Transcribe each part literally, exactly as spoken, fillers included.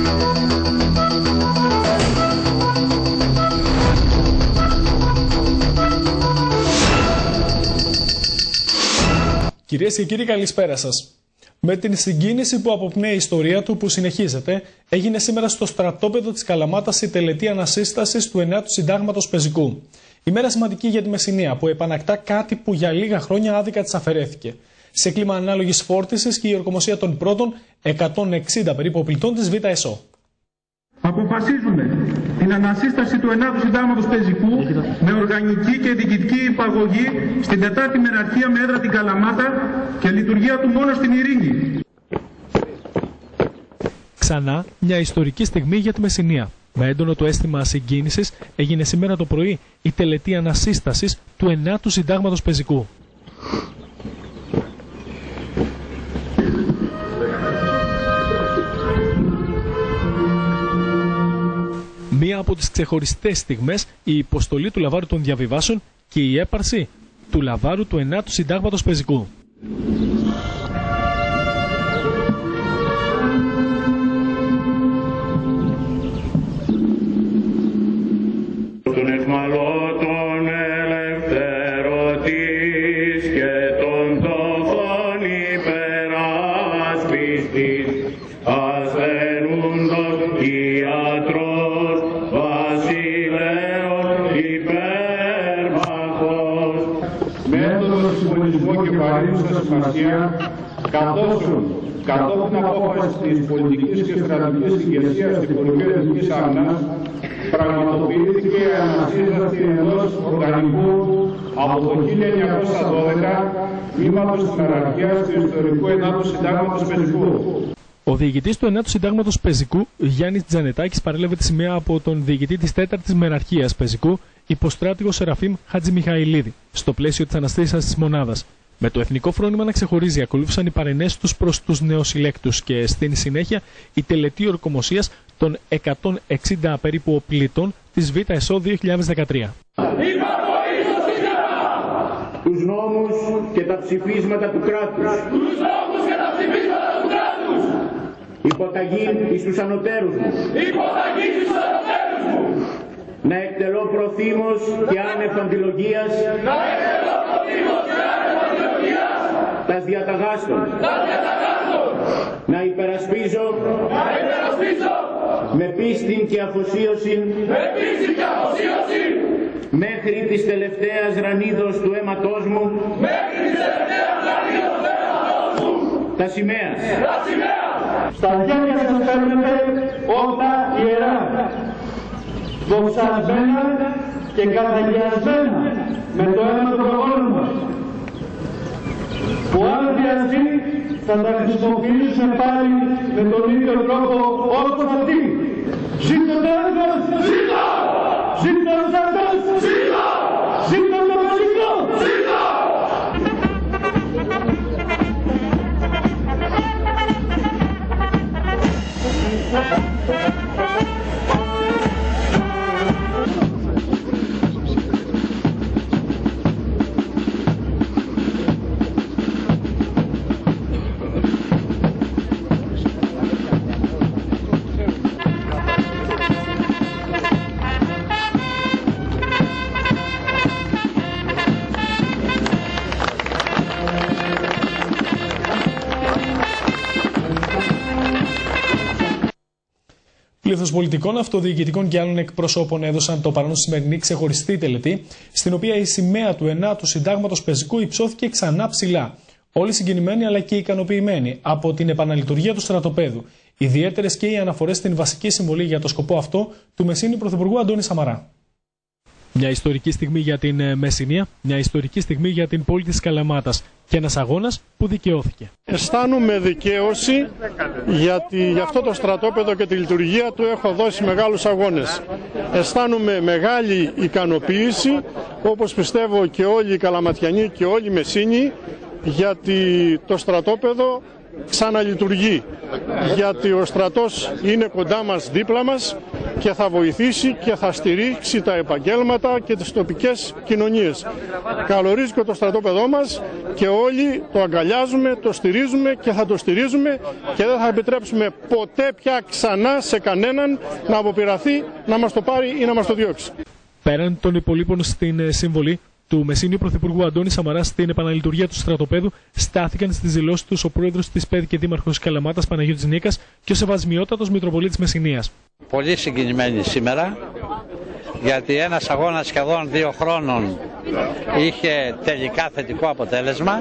Κυρίες και κύριοι, καλησπέρα σας. Με την συγκίνηση που αποπνέει η ιστορία του που συνεχίζεται, έγινε σήμερα στο στρατόπεδο της Καλαμάτας η τελετή ανασύστασης του εννέατου Συντάγματος Πεζικού. Ημέρα σημαντική για τη Μεσσηνία που επανακτά κάτι που για λίγα χρόνια άδικα της αφαιρέθηκε. Σε κλίμα ανάλογης φόρτισης και η ορκομοσία των πρώτων εκατόν εξήντα περίπου οπλιτών της ΒΕΣ. Αποφασίζουμε την ανασύσταση του εννέατου Συντάγματος Πεζικού με οργανική και διοικητική υπαγωγή στην τετάρτη Μεραρχία με έδρα την Καλαμάτα και λειτουργία του μόνο στην ειρήνη. Ξανά μια ιστορική στιγμή για τη Μεσσηνία. Με έντονο το αίσθημα συγκίνησης έγινε σήμερα το πρωί η τελετή ανασύστασης του εννέατου Συντάγματος Πεζικού. Μία από τις ξεχωριστές στιγμές η υποστολή του λαβάρου των διαβιβάσεων και η έπαρση του λαβάρου του εννέατου Συντάγματος Πεζικού. Τον εχμαλώτων ελευθερωτής και τον τόφων υπεράσπιστης ασθενούντος ιατρός βασιλέων υπέρμαχος. Με έντονο συμβολισμό και παρήνουσα σημασία, καθώς κατόπιν απόφαση της πολιτικής και στρατηγικής ηγεσίας του Υπουργείου Εθνικής Άμυνας, πραγματοποιήθηκε η ανασύσταση ενός οργανικού από το χίλια εννιακόσια δώδεκα τμήματος της Μεραρχίας του ιστορικού εννέατου Συντάγματος Πεζικού. Ο διοικητής του εννέατου Συντάγματος Πεζικού, Γιάννης Τζανετάκης, παρέλαβε τη σημαία από τον διοικητή της τέταρτης Μεραρχίας Πεζικού, υποστράτηγο Σεραφείμ Χατζημιχαηλίδη, στο πλαίσιο της αναστήσεως της μονάδας. Με το εθνικό φρόνημα να ξεχωρίζει, ακολούθησαν οι παρενέσεις τους προς τους νεοσυλλέκτους και στην συνέχεια η τελετή ορκομοσίας των εκατόν εξήντα περίπου οπλιτών της ΒΕΣ δύο χιλιάδες δεκατρία. Τους νόμους και τα ψηφίσματα του κράτους. Τους νόμους και τα ψηφίσματα του κράτους. Υποταγή εις τους ανωτέρους μου. Υποταγή εις τους ανωτέρους μου. Να εκτελώ προθήμως και άνευ αντιλογίας. Να εκτελώ προθήμως και άνευ αντιλογίας. Τας διαταγάστων. Τας διαταγάστων. Να υπερασπίζω. Να υπερασπίζω. Με πίστην και αφοσίωση. Με πίστην και αφοσίωση. Μέχρι της τελευταίας ρανίδος του αίματός μου. Μέχρι της τελευταίας ρανίδος του αίματός μου. Τα σημαία. Τα σημαία. Στα χέρια σας παίρνετε όπλα ιερά, δοξασμένα και καταγιασμένα με το αίμα των προγόνων μας, που αν βιαστεί θα τα χρησιμοποιήσουμε πάλι με τον ίδιο τρόπο όπως αυτοί. Ζήτω το έργος! Ζήτω! Ζήτω ο στρατός! Ζήτω! Ζήτω το Πεζικό! Ζήτω! Πλήθος πολιτικών, αυτοδιοικητικών και άλλων εκπροσώπων έδωσαν το παρόν σημερινή ξεχωριστή τελετή, στην οποία η σημαία του εννέατου Συντάγματος Πεζικού υψώθηκε ξανά ψηλά. Όλοι συγκινημένοι αλλά και ικανοποιημένοι από την επαναλειτουργία του στρατοπέδου. Ιδιαίτερες και οι αναφορές στην βασική συμβολή για το σκοπό αυτό του Μεσσήνιου Πρωθυπουργού Αντώνη Σαμαρά. Μια ιστορική στιγμή για την Μεσσηνία, μια ιστορική στιγμή για την πόλη της Καλαμάτας και ένας αγώνας που δικαιώθηκε. Αισθάνομαι δικαίωση γιατί για αυτό το στρατόπεδο και τη λειτουργία του έχω δώσει μεγάλους αγώνες. Αισθάνομαι μεγάλη ικανοποίηση, όπως πιστεύω και όλοι οι Καλαματιανοί και όλοι οι Μεσσήνιοι, γιατί το στρατόπεδο ξαναλειτουργεί, γιατί ο στρατός είναι κοντά μας, δίπλα μας και θα βοηθήσει και θα στηρίξει τα επαγγέλματα και τις τοπικές κοινωνίες. Καλωρίζει και το στρατόπεδό μας και όλοι το αγκαλιάζουμε, το στηρίζουμε και θα το στηρίζουμε και δεν θα επιτρέψουμε ποτέ πια ξανά σε κανέναν να αποπειραθεί να μας το πάρει ή να μας το διώξει. Πέραν των υπολείπων στην συμβολή του Μεσσηνίου Πρωθυπουργού Αντώνη Σαμαρά στην επαναλειτουργία του στρατοπέδου, στάθηκαν στις δηλώσεις τους ο πρόεδρος της ΠΕΔ και δήμαρχος Καλαμάτας Παναγιώτης Νίκας και ο Σεβασμιότατος Μητροπολίτης Μεσσηνίας. Πολύ συγκινημένοι σήμερα, γιατί ένας αγώνας σχεδόν δύο χρόνων είχε τελικά θετικό αποτέλεσμα.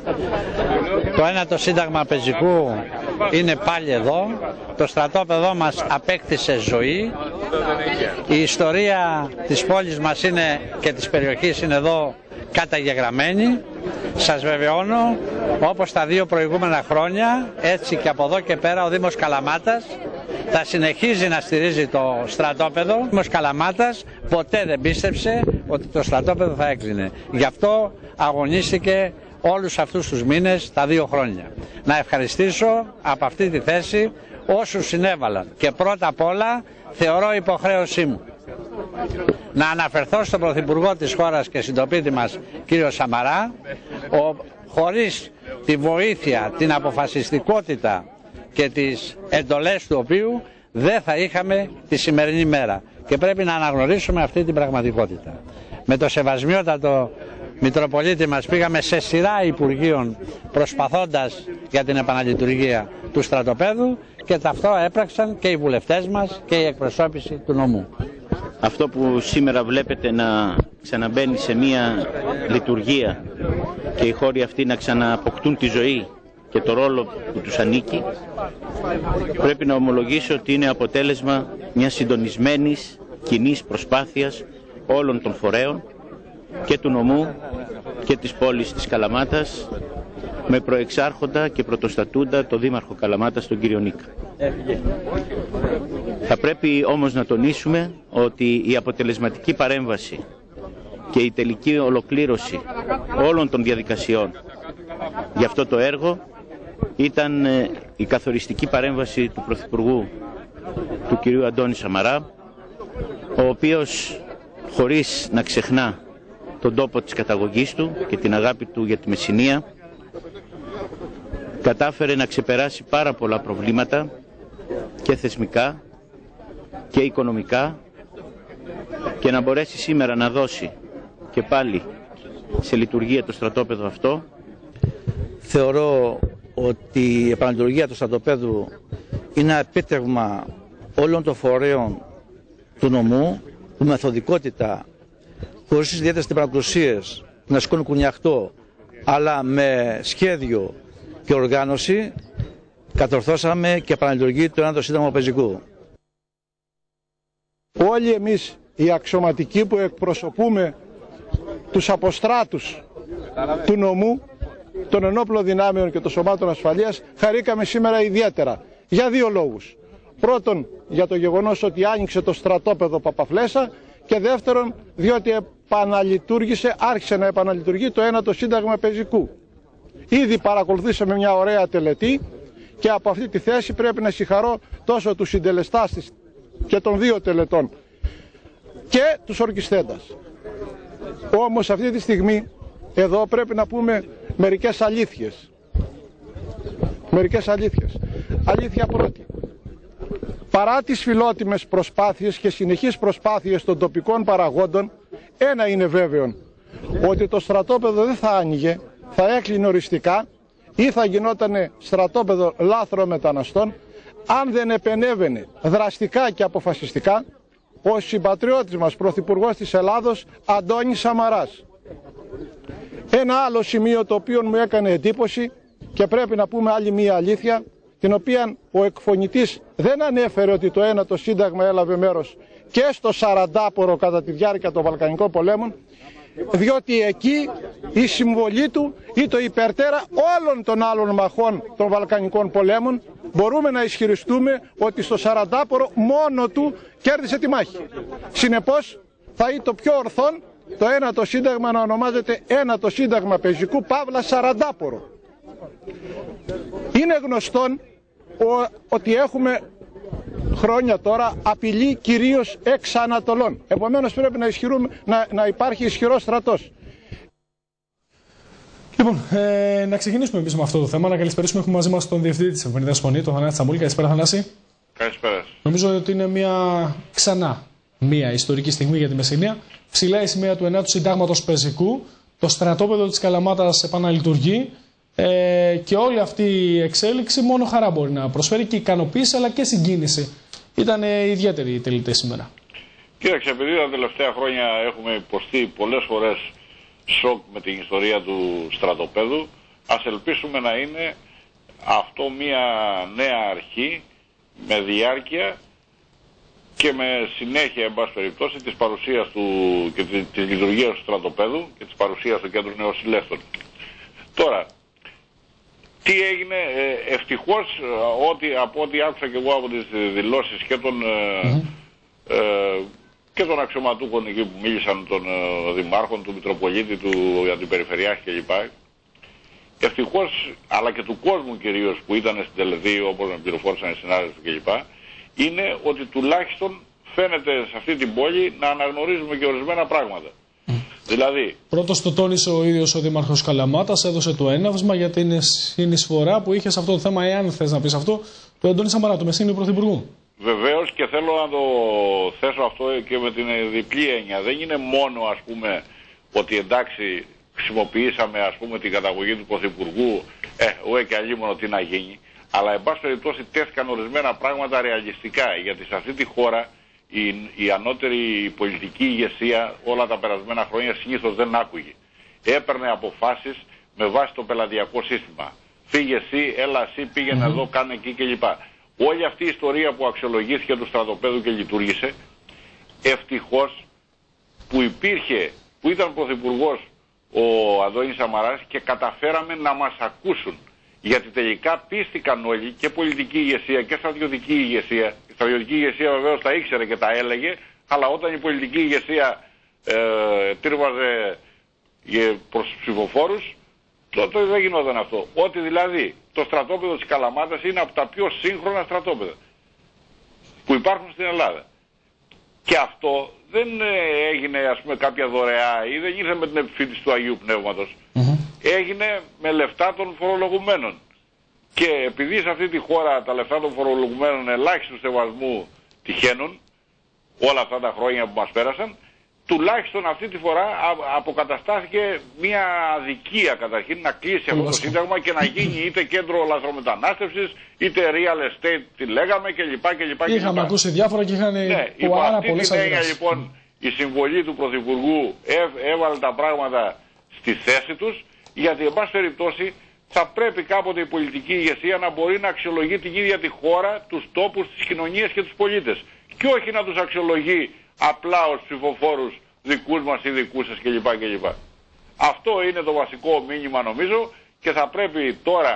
Το ένατο σύνταγμα πεζικού είναι πάλι εδώ, το στρατόπεδό μας απέκτησε ζωή, η ιστορία της πόλης μας είναι και της περιοχής είναι εδώ καταγεγραμμένη. Σας βεβαιώνω, όπως τα δύο προηγούμενα χρόνια, έτσι και από εδώ και πέρα ο Δήμος Καλαμάτας θα συνεχίζει να στηρίζει το στρατόπεδο. Ο Δήμος Καλαμάτας ποτέ δεν πίστεψε ότι το στρατόπεδο θα έκλεινε. Γι' αυτό αγωνίστηκε όλους αυτούς τους μήνες, τα δύο χρόνια. Να ευχαριστήσω από αυτή τη θέση όσους συνέβαλαν και πρώτα απ' όλα θεωρώ υποχρέωσή μου να αναφερθώ στον Πρωθυπουργό της χώρας και συντοπίτη μας κύριο Σαμαρά, ο, χωρίς τη βοήθεια, την αποφασιστικότητα και τις εντολές του οποίου δεν θα είχαμε τη σημερινή μέρα και πρέπει να αναγνωρίσουμε αυτή την πραγματικότητα. Με το σεβασμιότατο Μητροπολίτη μας πήγαμε σε σειρά Υπουργείων προσπαθώντας για την επαναλειτουργία του στρατοπέδου και αυτό έπραξαν και οι βουλευτές μας και η εκπροσώπηση του νομού. Αυτό που σήμερα βλέπετε να ξαναμπαίνει σε μία λειτουργία και οι χώροι αυτοί να ξανααποκτούν τη ζωή και το ρόλο που τους ανήκει, πρέπει να ομολογήσω ότι είναι αποτέλεσμα μιας συντονισμένης κοινής προσπάθειας όλων των φορέων και του νομού και της πόλης της Καλαμάτας, με προεξάρχοντα και πρωτοστατούντα το Δήμαρχο Καλαμάτας, τον κύριο Νίκα. Θα πρέπει όμως να τονίσουμε ότι η αποτελεσματική παρέμβαση και η τελική ολοκλήρωση όλων των διαδικασιών για αυτό το έργο ήταν η καθοριστική παρέμβαση του Πρωθυπουργού, του κυρίου Αντώνη Σαμαρά, ο οποίος χωρίς να ξεχνά τον τόπο της καταγωγής του και την αγάπη του για τη Μεσσηνία, κατάφερε να ξεπεράσει πάρα πολλά προβλήματα και θεσμικά και οικονομικά και να μπορέσει σήμερα να δώσει και πάλι σε λειτουργία το στρατόπεδο αυτό. Θεωρώ ότι η επαναλειτουργία του στρατοπέδου είναι ένα επίτευγμα όλων των φορέων του νομού, που με μεθοδικότητα, χωρίς ιδιαίτερες τεμπρακτουσίες, να σηκώνουν κουνιαχτό, αλλά με σχέδιο και οργάνωση, κατορθώσαμε και επαναλειτουργεί το ένατο σύνταγμα πεζικού. Όλοι εμείς οι αξιωματικοί που εκπροσωπούμε τους αποστράτους του νομού, των ενόπλων δυνάμεων και των σωμάτων ασφαλείας, χαρήκαμε σήμερα ιδιαίτερα για δύο λόγους. Πρώτον, για το γεγονός ότι άνοιξε το στρατόπεδο Παπαφλέσσα, και δεύτερον, διότι επαναλειτουργήσε, άρχισε να επαναλειτουργεί το ένατο σύνταγμα πεζικού. Ήδη παρακολουθήσαμε μια ωραία τελετή και από αυτή τη θέση πρέπει να συγχαρώ τόσο τους συντελεστάς της και των δύο τελετών και τους ορκιστέντας. Όμως αυτή τη στιγμή εδώ πρέπει να πούμε μερικές αλήθειες. Μερικές αλήθειες. Αλήθεια πρώτη. Παρά τις φιλότιμες προσπάθειες και συνεχείς προσπάθειες των τοπικών παραγόντων, ένα είναι βέβαιο, ότι το στρατόπεδο δεν θα άνοιγε, θα έκλεινε οριστικά ή θα γινόταν στρατόπεδο λάθρο μεταναστών, αν δεν επενέβαινε δραστικά και αποφασιστικά ο συμπατριώτης μας Πρωθυπουργός της Ελλάδος, Αντώνης Σαμαράς. Ένα άλλο σημείο το οποίο μου έκανε εντύπωση και πρέπει να πούμε άλλη μία αλήθεια, την οποία ο εκφωνητής δεν ανέφερε ότι το ένατο σύνταγμα έλαβε μέρος και στο σαραντάπορο κατά τη διάρκεια των Βαλκανικών πολέμων, διότι εκεί η συμβολή του ή το υπερτέρα όλων των άλλων μαχών των Βαλκανικών πολέμων, μπορούμε να ισχυριστούμε ότι στο σαραντάπορο μόνο του κέρδισε τη μάχη. Συνεπώς θα είναι το πιο ορθόν το ένατο σύνταγμα να ονομάζεται ένατο σύνταγμα πεζικού παύλα σαραντάπορο. Είναι γνωστόν ο, ότι έχουμε χρόνια τώρα απειλεί κυρίως εξ Ανατολών. Επομένως πρέπει να, να, να υπάρχει ισχυρός στρατός. Λοιπόν, ε, να ξεκινήσουμε εμείς με αυτό το θέμα. Να καλησπερίσουμε. Έχουμε μαζί μας τον διευθυντή της Εφημερίδας Φωνή, τον Θανάση Τσαμούλη. Καλησπέρα, Θανάση. Καλησπέρα. Νομίζω ότι είναι μια ξανά μια ιστορική στιγμή για τη Μεσσηνία. Ψηλά η σημαία του ενάτου Συντάγματος Πεζικού. Το στρατόπεδο της Καλαμάτας επαναλειτουργεί. Ε, και όλη αυτή η εξέλιξη μόνο χαρά μπορεί να προσφέρει και ικανοποίηση αλλά και συγκίνηση. Ήταν ε, ιδιαίτερη η τελετή σήμερα. Κοίταξε, επειδή τα τελευταία χρόνια έχουμε υποστεί πολλές φορές σοκ με την ιστορία του στρατοπέδου, ας ελπίσουμε να είναι αυτό μια νέα αρχή με διάρκεια και με συνέχεια, εν πάση περιπτώσει, της παρουσίας του και της λειτουργίας του στρατοπέδου και της παρουσίας του κέντρου νεοσυλλέκτων. Τώρα, τι έγινε, ε, ευτυχώς, ότι, από ό,τι άκουσα και εγώ από τις δηλώσεις και των, mm-hmm. ε, ε, και των αξιωματούχων εκεί που μίλησαν, των ε, δημάρχων, του Μητροπολίτη, του Αντιπεριφερειάρχη κλπ. Ευτυχώς, αλλά και του κόσμου κυρίως που ήταν στην τελετή, όπως με πληροφόρησαν οι συνάδελφοι κλπ. Είναι ότι τουλάχιστον φαίνεται σε αυτή την πόλη να αναγνωρίζουμε και ορισμένα πράγματα. Δηλαδή, πρώτος το τόνισε ο ίδιος ο Δήμαρχος Καλαμάτας, έδωσε το έναυσμα για την συνεισφορά που είχε σε αυτό το θέμα, εάν θες να πεις αυτό, του Αντώνη Σαμαρά, του Μεσσηνίου Πρωθυπουργού. Βεβαίως, και θέλω να το θέσω αυτό και με την διπλή έννοια. Δεν είναι μόνο, ας πούμε, ότι εντάξει χρησιμοποιήσαμε, ας πούμε, την καταγωγή του Πρωθυπουργού, ε, ουέ και αλλήμωνο τι να γίνει, αλλά εν πάση περιπτώσει τέθηκαν ορισμένα πράγματα ρεαλιστικά, γιατί σε αυτή τη χώρα Η, η ανώτερη πολιτική ηγεσία όλα τα περασμένα χρόνια συνήθως δεν άκουγε. Έπαιρνε αποφάσεις με βάση το πελατειακό σύστημα. Φύγε εσύ, έλα εσύ, πήγαινε mm-hmm. εδώ, κάνε εκεί κλπ. Όλη αυτή η ιστορία που αξιολογήθηκε του στρατοπέδου και λειτουργήσε, ευτυχώς που υπήρχε, που ήταν πρωθυπουργός ο Αντώνης Σαμαράς και καταφέραμε να μας ακούσουν. Γιατί τελικά πίστηκαν όλοι, και πολιτική ηγεσία και στρατιωτική ηγεσία. Η στρατιωτική ηγεσία βεβαίως τα ήξερε και τα έλεγε, αλλά όταν η πολιτική ηγεσία ε, τύρβαζε προς τους ψηφοφόρους, τότε δεν γινόταν αυτό. Ότι δηλαδή το στρατόπεδο της Καλαμάτας είναι από τα πιο σύγχρονα στρατόπεδα που υπάρχουν στην Ελλάδα. Και αυτό δεν έγινε, ας πούμε, κάποια δωρεά ή δεν ήρθε με την επιφύτηση του Αγίου Πνεύματος. Mm-hmm. Έγινε με λεφτά των φορολογουμένων. Και επειδή σε αυτή τη χώρα τα λεφτά των φορολογουμένων ελάχιστου σεβασμού τυχαίνουν, όλα αυτά τα χρόνια που μας πέρασαν, τουλάχιστον αυτή τη φορά αποκαταστάθηκε μια αδικία καταρχήν να κλείσει αυτό το σύνταγμα και να γίνει είτε κέντρο λαθρομετανάστευσης, είτε real estate τι λέγαμε κλπ. κλπ. Είχαμε ακούσει διάφορα και είχαν ναι, πάρα πολλές αντιδράσεις. Λοιπόν, η συμβολή του Πρωθυπουργού έβαλε τα πράγματα στη θέση τους, γιατί εν πάση περιπτώσει θα πρέπει κάποτε η πολιτική ηγεσία να μπορεί να αξιολογεί την ίδια τη χώρα, τους τόπους, τις κοινωνίες και τους πολίτες. Και όχι να τους αξιολογεί απλά ως ψηφοφόρους δικούς μας ή δικούς σας κλπ. κλπ. Αυτό είναι το βασικό μήνυμα νομίζω, και θα πρέπει τώρα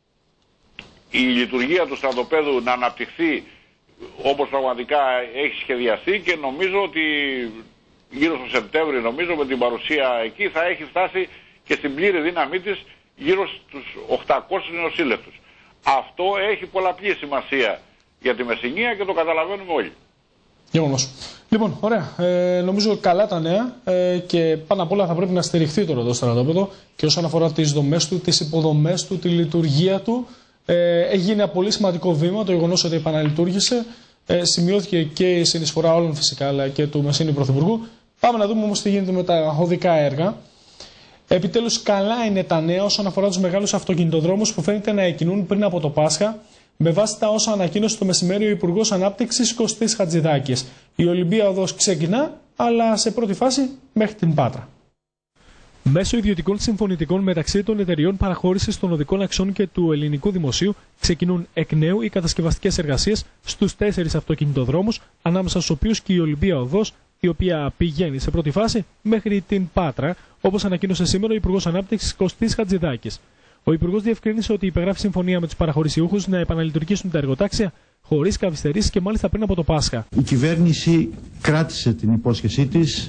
η λειτουργία του στρατοπέδου να αναπτυχθεί όπως πραγματικά έχει σχεδιαστεί, και νομίζω ότι γύρω στο Σεπτέμβριο, νομίζω με την παρουσία εκεί, θα έχει φτάσει και στην πλήρη δύναμή της γύρω στους οκτακόσιους νεοσύλλεκτους. Αυτό έχει πολλαπλή σημασία για τη Μεσσηνία και το καταλαβαίνουμε όλοι. Γεγονός. Λοιπόν, ωραία. Ε, νομίζω καλά τα νέα ε, και πάνω απ' όλα θα πρέπει να στηριχθεί τώρα το στρατόπεδο και όσον αφορά τις δομές του, τις υποδομές του, τη λειτουργία του. Ε, έγινε ένα πολύ σημαντικό βήμα το γεγονός ότι επαναλειτουργήσε. Ε, σημειώθηκε και η συνεισφορά όλων φυσικά, αλλά και του Μεσσηνίου Πρωθυπουργού. Πάμε να δούμε όμως τι γίνεται με τα οδικά έργα. Επιτέλους, καλά είναι τα νέα όσον αφορά τους μεγάλους αυτοκινητοδρόμους που φαίνεται να εκκινούν πριν από το Πάσχα, με βάση τα όσα ανακοίνωσε το μεσημέρι ο Υπουργός Ανάπτυξης Κωστής Χατζηδάκης. Η Ολυμπία Οδός ξεκινά, αλλά σε πρώτη φάση μέχρι την Πάτρα. Μέσω ιδιωτικών συμφωνητικών μεταξύ των εταιριών παραχώρησης των οδικών αξιών και του ελληνικού δημοσίου ξεκινούν εκ νέου οι κατασκευαστικές εργασίες στους τέσσερις αυτοκινητοδρόμους, ανάμεσα στους οποίους και η Ολυμπία Οδός, η οποία πηγαίνει σε πρώτη φάση μέχρι την Πάτρα, όπως ανακοίνωσε σήμερα ο Υπουργός Ανάπτυξης Κωστής Χατζηδάκης. Ο Υπουργός διευκρίνησε ότι υπεγράφει συμφωνία με τους παραχωρησιούχους να επαναλειτουργήσουν τα εργοτάξια χωρίς καθυστερήσεις και μάλιστα πριν από το Πάσχα. Η κυβέρνηση κράτησε την υπόσχεσή της.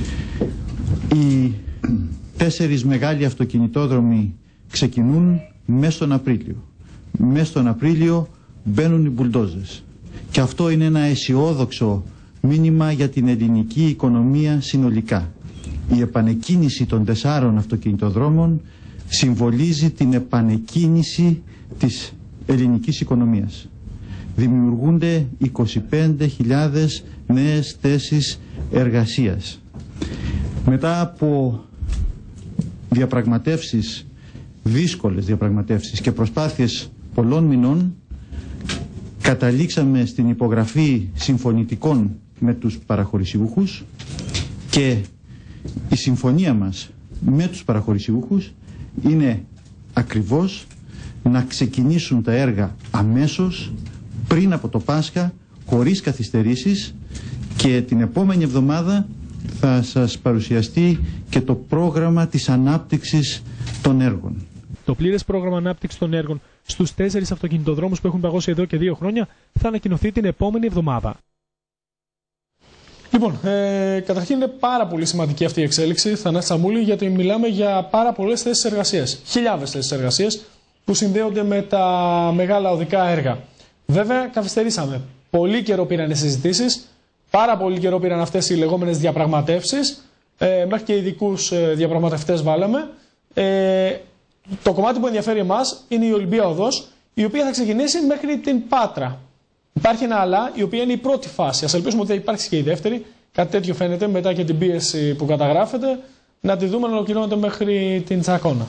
Οι τέσσερις μεγάλοι αυτοκινητόδρομοι ξεκινούν μέσα στον Απρίλιο. Μέσα στον Απρίλιο μπαίνουν οι μπουλντόζες. Και αυτό είναι ένα αισιόδοξο μήνυμα για την ελληνική οικονομία συνολικά. Η επανεκκίνηση των τεσσάρων αυτοκινητοδρόμων συμβολίζει την επανεκκίνηση της ελληνικής οικονομίας. Δημιουργούνται είκοσι πέντε χιλιάδες νέες θέσεις εργασίας. Μετά από διαπραγματεύσεις, δύσκολες διαπραγματεύσεις και προσπάθειες πολλών μηνών, καταλήξαμε στην υπογραφή συμφωνητικών με τους παραχωρησιούχους και η συμφωνία μας με τους παραχωρησιούχους είναι ακριβώς να ξεκινήσουν τα έργα αμέσως πριν από το Πάσχα, χωρίς καθυστερήσεις, και την επόμενη εβδομάδα θα σας παρουσιαστεί και το πρόγραμμα της ανάπτυξης των έργων. Το πλήρες πρόγραμμα ανάπτυξης των έργων στους τέσσερις αυτοκινητοδρόμους που έχουν παγώσει εδώ και δύο χρόνια θα ανακοινωθεί την επόμενη εβδομάδα. Λοιπόν, ε, καταρχήν είναι πάρα πολύ σημαντική αυτή η εξέλιξη, Θανάση Τσαμούλη, γιατί μιλάμε για πάρα πολλές θέσεις εργασίας. Χιλιάδες θέσεις εργασίας που συνδέονται με τα μεγάλα οδικά έργα. Βέβαια, καθυστερήσαμε. Πολύ καιρό πήραν οι συζητήσεις, πάρα πολύ καιρό πήραν αυτές οι λεγόμενες διαπραγματεύσεις. Ε, μέχρι και ειδικούς ε, διαπραγματευτές βάλαμε. Ε, το κομμάτι που ενδιαφέρει εμάς είναι η Ολυμπία Οδός, η οποία θα ξεκινήσει μέχρι την Πάτρα. Υπάρχει ένα αλλά, η οποία είναι η πρώτη φάση. Ας ελπίσουμε ότι θα υπάρξει και η δεύτερη. Κάτι τέτοιο φαίνεται μετά και την πίεση που καταγράφεται. Να τη δούμε να ολοκληρώνεται μέχρι την Τσακώνα.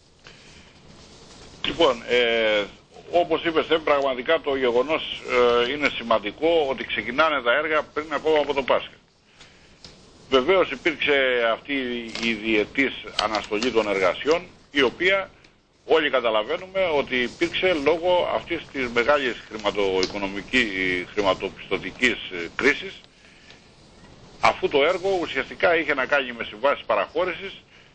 Λοιπόν, ε, όπως είπες, πραγματικά το γεγονός ε, είναι σημαντικό ότι ξεκινάνε τα έργα πριν ακόμα από το Πάσχα. Βεβαίως υπήρξε αυτή η διετής αναστολή των εργασιών, η οποία όλοι καταλαβαίνουμε ότι υπήρξε λόγω αυτής της μεγάλης χρηματοοικονομικής, χρηματοπιστωτικής κρίσης, αφού το έργο ουσιαστικά είχε να κάνει με συμβάσεις παραχώρησης,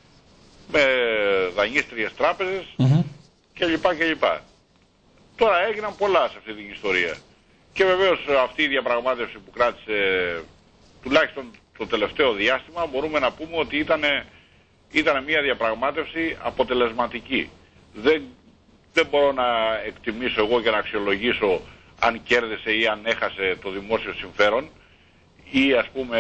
με δανείστριες τράπεζες mm-hmm. κλπ. κλπ. Τώρα έγιναν πολλά σε αυτή την ιστορία. Και βεβαίως αυτή η διαπραγμάτευση που κράτησε τουλάχιστον το τελευταίο διάστημα, μπορούμε να πούμε ότι ήταν, ήταν μια διαπραγμάτευση αποτελεσματική. Δεν, δεν μπορώ να εκτιμήσω εγώ και να αξιολογήσω αν κέρδισε ή αν έχασε το δημόσιο συμφέρον, ή ας πούμε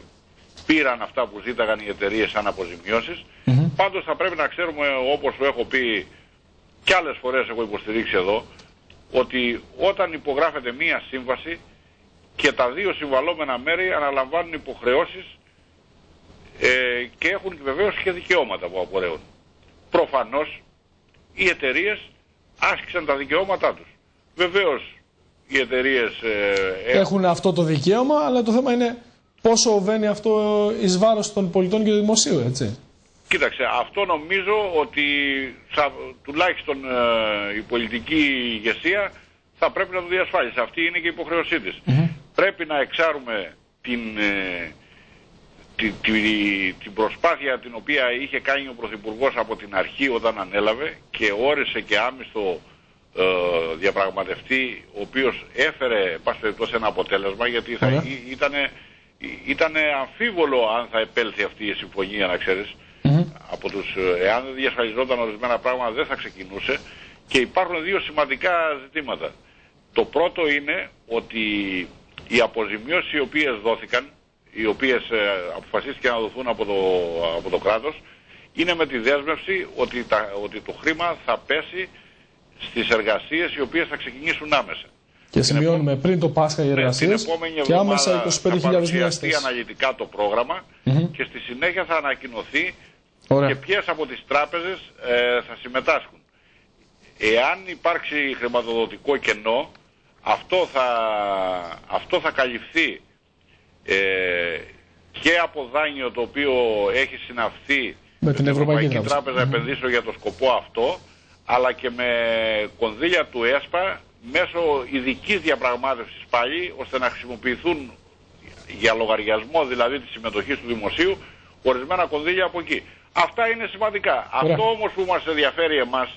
πήραν αυτά που ζήταγαν οι εταιρείες σαν αποζημιώσεις. Mm-hmm. Πάντως θα πρέπει να ξέρουμε, όπως το έχω πει κι άλλες φορές έχω υποστηρίξει εδώ, ότι όταν υπογράφεται μία σύμβαση και τα δύο συμβαλόμενα μέρη αναλαμβάνουν υποχρεώσεις ε, και έχουν βεβαίως και δικαιώματα που απορρέουν. Προφανώς οι εταιρείες άσκησαν τα δικαιώματά τους. Βεβαίως οι εταιρείες ε, έχουν αυτό το δικαίωμα, αλλά το θέμα είναι πόσο βαίνει αυτό εις βάρος των πολιτών και του δημοσίου, έτσι. Κοίταξε, αυτό νομίζω ότι θα, τουλάχιστον ε, η πολιτική ηγεσία θα πρέπει να το διασφάλισει. Αυτή είναι και η υποχρέωσή της. Mm-hmm. Πρέπει να εξάρουμε την, ε, την, την, την προσπάθεια την οποία είχε κάνει ο Πρωθυπουργός από την αρχή όταν ανέλαβε και όρισε και άμυστο ε, διαπραγματευτή, ο οποίος έφερε πάση περιπτώσει ένα αποτέλεσμα, γιατί θα, mm-hmm. ήταν, ήταν αμφίβολο αν θα επέλθει αυτή η συμφωνία, να ξέρεις. Mm-hmm. Από τους, εάν δεν διασφαλιζόταν ορισμένα πράγματα δεν θα ξεκινούσε, και υπάρχουν δύο σημαντικά ζητήματα. Το πρώτο είναι ότι οι αποζημιώσεις οι οποίες δόθηκαν, οι οποίες ε, αποφασίστηκαν να δοθούν από το, από το κράτος, είναι με τη δέσμευση ότι, τα, ότι το χρήμα θα πέσει στις εργασίες οι οποίες θα ξεκινήσουν άμεσα. Και σημειώνουμε επο... πριν το Πάσχα οι εργασίες και άμεσα είκοσι πέντε χιλιάδες νέες θέσεις. Θα παρουσιαστεί αναλυτικά το πρόγραμμα mm-hmm. και στη συνέχεια θα ανακοινωθεί Ωραία. και ποιες από τις τράπεζες ε, θα συμμετάσχουν. Εάν υπάρξει χρηματοδοτικό κενό, αυτό θα, αυτό θα καλυφθεί ε, και από δάνειο το οποίο έχει συναυθεί με την Ευρωπαϊκή, Ευρωπαϊκή Τράπεζα mm-hmm. Επενδύσεων για το σκοπό αυτό, αλλά και με κονδύλια του ΕΣΠΑ μέσω ειδικής διαπραγμάτευσης πάλι, ώστε να χρησιμοποιηθούν για λογαριασμό δηλαδή της συμμετοχής του δημοσίου ορισμένα κονδύλια από εκεί. Αυτά είναι σημαντικά. Ωραία. Αυτό όμως που μας ενδιαφέρει εμάς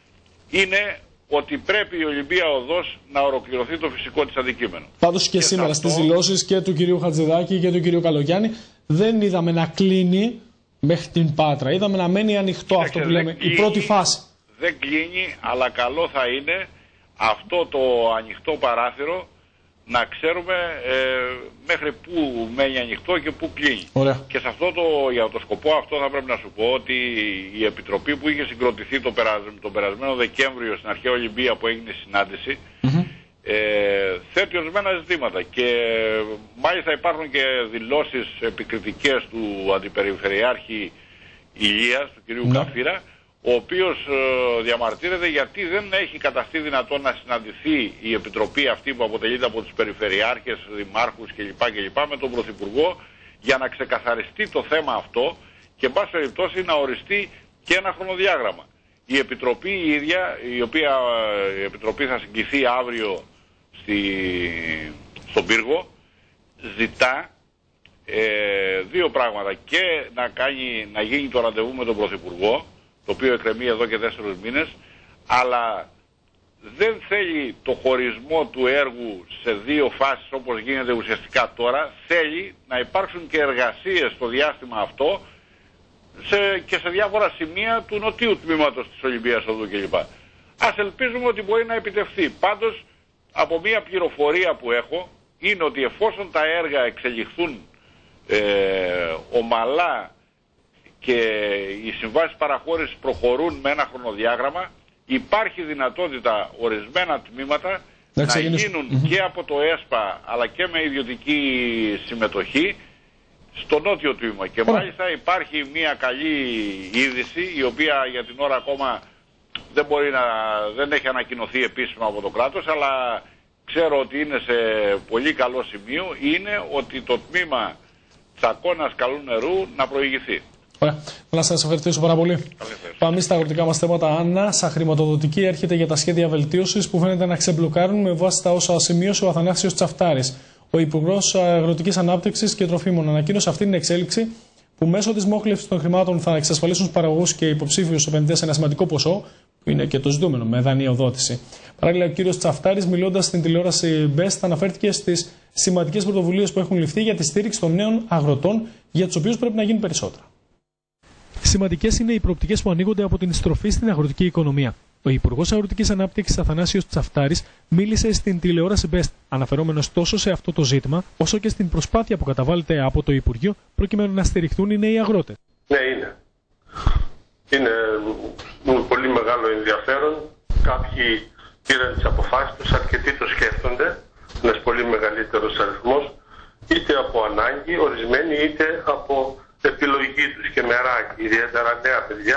είναι ότι πρέπει η Ολυμπία Οδός να ολοκληρωθεί το φυσικό της αντικείμενο. Πάντως και, και σήμερα αυτό... στις δηλώσεις και του κυρίου Χατζηδάκη και του κυρίου Καλογιάννη δεν είδαμε να κλείνει μέχρι την Πάτρα. Είδαμε να μένει ανοιχτό Έχε, αυτό που λέμε, κλείνει, η πρώτη φάση. Δεν κλείνει, αλλά καλό θα είναι αυτό το ανοιχτό παράθυρο να ξέρουμε ε, μέχρι πού μένει ανοιχτό και πού κλείνει. Ωραία. Και σε αυτό το, για το σκοπό αυτό θα πρέπει να σου πω ότι η Επιτροπή που είχε συγκροτηθεί τον, περασ, τον περασμένο Δεκέμβριο στην Αρχαία Ολυμπία που έγινε η συνάντηση, mm-hmm. ε, θέτει ορισμένα ζητήματα και μάλιστα υπάρχουν και δηλώσεις επικριτικές του Αντιπεριφερειάρχη Ηλίας, του κυρίου mm-hmm. Καφίρα, ο οποίος ε, διαμαρτύρεται γιατί δεν έχει καταστεί δυνατόν να συναντηθεί η Επιτροπή αυτή που αποτελείται από τους Περιφερειάρχες, Δημάρχους κλπ. κλπ. Με τον Πρωθυπουργό για να ξεκαθαριστεί το θέμα αυτό και εν πάση περιπτώσει να οριστεί και ένα χρονοδιάγραμμα. Η Επιτροπή η ίδια, η οποία η Επιτροπή θα συγκληθεί αύριο στη, στον Πύργο, ζητά ε, δύο πράγματα και να, κάνει, να γίνει το ραντεβού με τον Πρωθυπουργό, το οποίο εκκρεμεί εδώ και τέσσερις μήνες, αλλά δεν θέλει το χωρισμό του έργου σε δύο φάσεις όπως γίνεται ουσιαστικά τώρα. Θέλει να υπάρξουν και εργασίες στο διάστημα αυτό σε, και σε διάφορα σημεία του νοτίου τμήματος της Ολυμπίας Οδού κλπ. Ας ελπίζουμε ότι μπορεί να επιτευχθεί. Πάντως, από μια πληροφορία που έχω, είναι ότι εφόσον τα έργα εξελιχθούν ε, ομαλά και οι συμβάσεις παραχώρησης προχωρούν με ένα χρονοδιάγραμμα, υπάρχει δυνατότητα ορισμένα τμήματα να, να γίνουν mm-hmm. και από το ΕΣΠΑ αλλά και με ιδιωτική συμμετοχή στο νότιο τμήμα. Και oh. μάλιστα υπάρχει μια καλή είδηση, η οποία για την ώρα ακόμα δεν, μπορεί να, δεν έχει ανακοινωθεί επίσημα από το κράτος, αλλά ξέρω ότι είναι σε πολύ καλό σημείο, είναι ότι το τμήμα Τσακώνας Καλού Νερού να προηγηθεί. Ωραία. Να σας ευχαριστήσω πάρα πολύ. Πάμε στα αγροτικά μας θέματα. Ανάσα χρηματοδοτική έρχεται για τα σχέδια βελτίωσης που φαίνεται να ξεμπλοκάρουν με βάση τα όσα σημείωσε ο Αθανάσιος Τσαφτάρης. Ο Υπουργός Αγροτικής Ανάπτυξης και Τροφίμων ανακοίνωσε αυτή την εξέλιξη που μέσω της μόχλευσης των χρημάτων θα εξασφαλίσουν στους παραγωγούς και υποψήφιους επενδυτές ένα σημαντικό ποσό, που είναι και το ζητούμενο με δανειοδότηση. Παράλληλα, ο κύριος Τσαφτάρης, μιλώντας στην τηλεόραση Best, αναφέρθηκε στις σημαντικές πρωτοβουλίες που έχουν ληφθεί για τη στήριξη των νέων αγροτών, για τους οποίους πρέπει να γίνουν περισσότερα. Σημαντικές είναι οι προοπτικές που ανοίγονται από την στροφή στην αγροτική οικονομία. Ο Υπουργός Αγροτικής Ανάπτυξης Αθανάσιος Τσαφτάρης μίλησε στην τηλεόραση Best, αναφερόμενος τόσο σε αυτό το ζήτημα, όσο και στην προσπάθεια που καταβάλλεται από το Υπουργείο προκειμένου να στηριχθούν οι νέοι αγρότες. Ναι, είναι. Είναι πολύ μεγάλο ενδιαφέρον. Κάποιοι πήραν τις αποφάσεις τους, αρκετοί το σκέφτονται, ένας πολύ μεγαλύτερος αριθμός, είτε από ανάγκη, ορισμένοι είτε από επιλογή τους και μεράκι, ιδιαίτερα νέα παιδιά,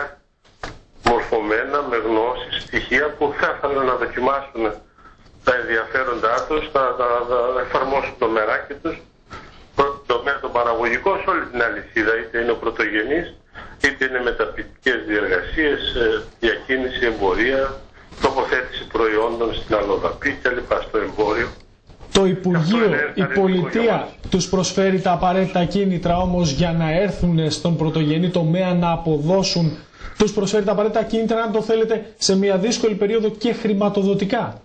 μορφωμένα με γνώσεις, στοιχεία που θα ήθελαν να δοκιμάσουν τα ενδιαφέροντά τους, να, να, να εφαρμόσουν το μεράκι τους στον τομέα των παραγωγικών σε όλη την αλυσίδα, είτε είναι ο πρωτογενής, είτε είναι μεταποιητικές διεργασίες, διακίνηση, εμπορία, τοποθέτηση προϊόντων στην αλλοδαπή κλπ. Στο εμπόριο. Το Υπουργείο, η Πολιτεία τους προσφέρει τα απαραίτητα κίνητρα όμως για να έρθουν στον πρωτογενή τομέα να αποδώσουν. Τους προσφέρει τα απαραίτητα κίνητρα, αν το θέλετε, σε μια δύσκολη περίοδο και χρηματοδοτικά.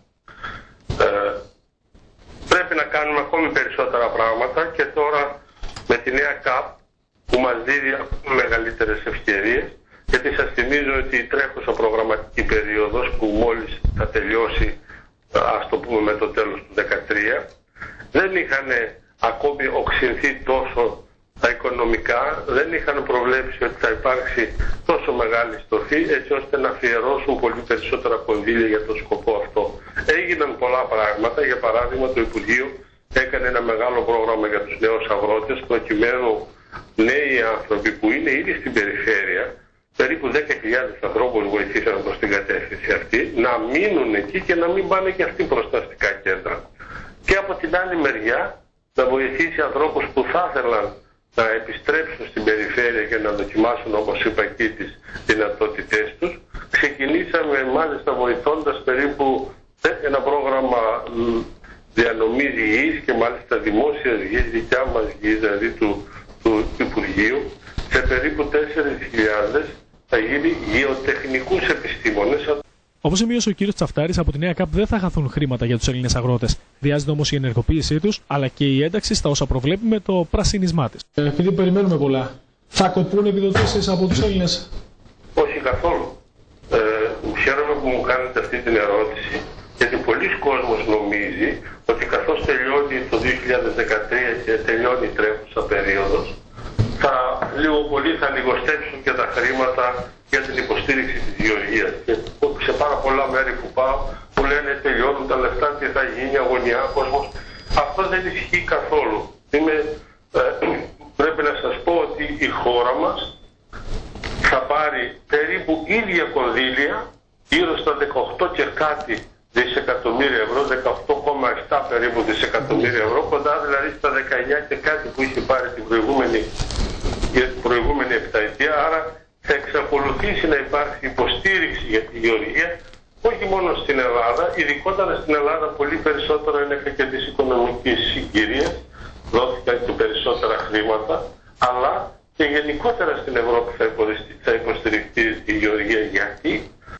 Ε, πρέπει να κάνουμε ακόμη περισσότερα πράγματα και τώρα με τη νέα ΚΑΠ που μας δίδει μεγαλύτερες ευκαιρίες, γιατί σας θυμίζω ότι η τρέχουσα προγραμματική περίοδος που μόλις θα τελειώσει, ας το πούμε με το τέλος του δύο χιλιάδες δεκατρία, δεν είχαν ακόμη οξυνθεί τόσο τα οικονομικά, δεν είχαν προβλέψει ότι θα υπάρξει τόσο μεγάλη στοφή έτσι ώστε να αφιερώσουν πολύ περισσότερα κονδύλια για τον σκοπό αυτό. Έγιναν πολλά πράγματα, για παράδειγμα το Υπουργείο έκανε ένα μεγάλο πρόγραμμα για τους νέους αγρότες προκειμένου νέοι άνθρωποι που είναι ήδη στην περιφέρεια, περίπου δέκα χιλιάδες ανθρώπους βοηθήσαν προς την κατεύθυνση αυτή, να μείνουν εκεί και να μην πάνε και αυτοί προς τα αστικά κέντρα. Και από την άλλη μεριά να βοηθήσει ανθρώπους που θα ήθελαν να επιστρέψουν στην περιφέρεια και να δοκιμάσουν, όπως είπα εκεί, τις δυνατότητές τους. Ξεκινήσαμε μάλιστα βοηθώντας περίπου ένα πρόγραμμα διανομής γης και μάλιστα δημόσιας γης, δικιά μας γης, δηλαδή του, του Υπουργείου, σε περίπου τέσσερις χιλιάδες θα γίνει γεωτεχνικούς επιστήμονες. Όπως σημείωσε ο κύριος Τσαφτάρης, από τη νέα ΚΑΠ δεν θα χαθούν χρήματα για τους Έλληνες αγρότες. Χρειάζεται όμως η ενεργοποίησή τους, αλλά και η ένταξη στα όσα προβλέπει με το πρασίνισμά της. Ε, επειδή περιμένουμε πολλά, θα κοπούν επιδοτήσεις από τους Έλληνες? Όχι καθόλου. Ε, χαίρομαι που μου κάνετε αυτή την ερώτηση, γιατί πολλοί κόσμος νομίζει ότι καθώς τελειώνει το δύο χιλιάδες δεκατρία και τελειώνει η τρέχουσα περίοδος, θα λίγο πολύ θα λιγοστέψουν και τα χρήματα για την υποστήριξη της γεωργίας. Και σε πάρα πολλά μέρη που πάω που λένε τελειώνουν τα λεφτά και θα γίνει αγωνιά κόσμος. Αυτό δεν ισχύει καθόλου. Είμαι, ε, πρέπει να σας πω ότι η χώρα μας θα πάρει περίπου ίδια κονδύλια, γύρω στα δεκαοκτώ και κάτι δισεκατομμύρια ευρώ, δεκαοκτώ κόμμα επτά περίπου δισεκατομμύρια ευρώ, κοντά δηλαδή στα δεκαεννιά και κάτι που είχε πάρει την προηγούμενη, την προηγούμενη επταετία. Άρα θα εξακολουθήσει να υπάρχει υποστήριξη για τη γεωργία, όχι μόνο στην Ελλάδα, ειδικότερα στην Ελλάδα πολύ περισσότερο είναι και της οικονομικής συγκυρίας, δόθηκαν και περισσότερα χρήματα, αλλά και γενικότερα στην Ευρώπη θα υποστηριχθεί η γεωργία. Γιατί?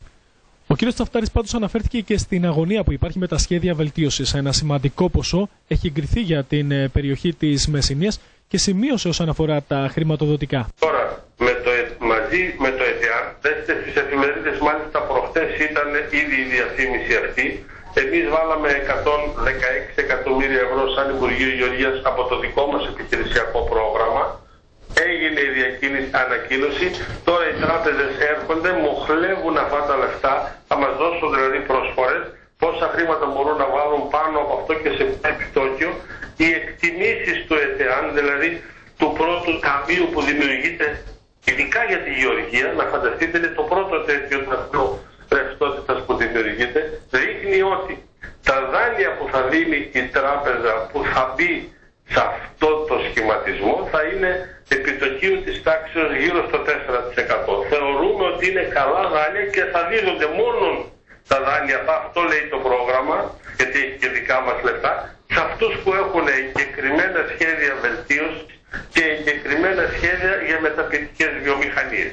Ο κ. Τσαφτάρης πάντως αναφέρθηκε και στην αγωνία που υπάρχει με τα σχέδια βελτίωσης. Ένα σημαντικό ποσό έχει εγκριθεί για την περιοχή της Μεσσηνίας και σημείωσε όσον αφορά τα χρηματοδοτικά. Τώρα, με το, μαζί με το ΕΤΕΑΝ, δέστε στις εφημερίδες, μάλιστα προχτές ήταν ήδη η διαφήμιση αυτή. Εμείς βάλαμε εκατόν δεκαέξι εκατομμύρια ευρώ σαν Υπουργείο Γεωργίας από το δικό μας επιχειρησιακό πρόγραμμα. Έγινε η διακίνηση, ανακοίνωση. Τώρα οι τράπεζες έρχονται, μοχλεύουν αυτά τα λεφτά, θα μας δώσουν δηλαδή προσφορές, πόσα χρήματα μπορούν να βάλουν πάνω από αυτό και σε επιτόκιο. Οι εκτιμήσεις του ΕΤΕΑΝ, δηλαδή του πρώτου ταμείου που δημιουργείται ειδικά για τη γεωργία, να φανταστείτε είναι το πρώτο τέτοιο ταμείο ρευστότητας που δημιουργείται, δείχνει ότι τα δάνεια που θα δίνει η τράπεζα που θα μπει σε αυτό το σχηματισμό θα είναι επιτοκίου της τάξης γύρω στο τέσσερα τοις εκατό. Θεωρούμε ότι είναι καλά δάνεια και θα δίνονται μόνο τα δάνεια, αυτό λέει το πρόγραμμα, γιατί έχει και δικά μας λεφτά, σε αυτούς που έχουν εγκεκριμένα σχέδια βελτίωσης και εγκεκριμένα σχέδια για μεταποιητικές βιομηχανίες.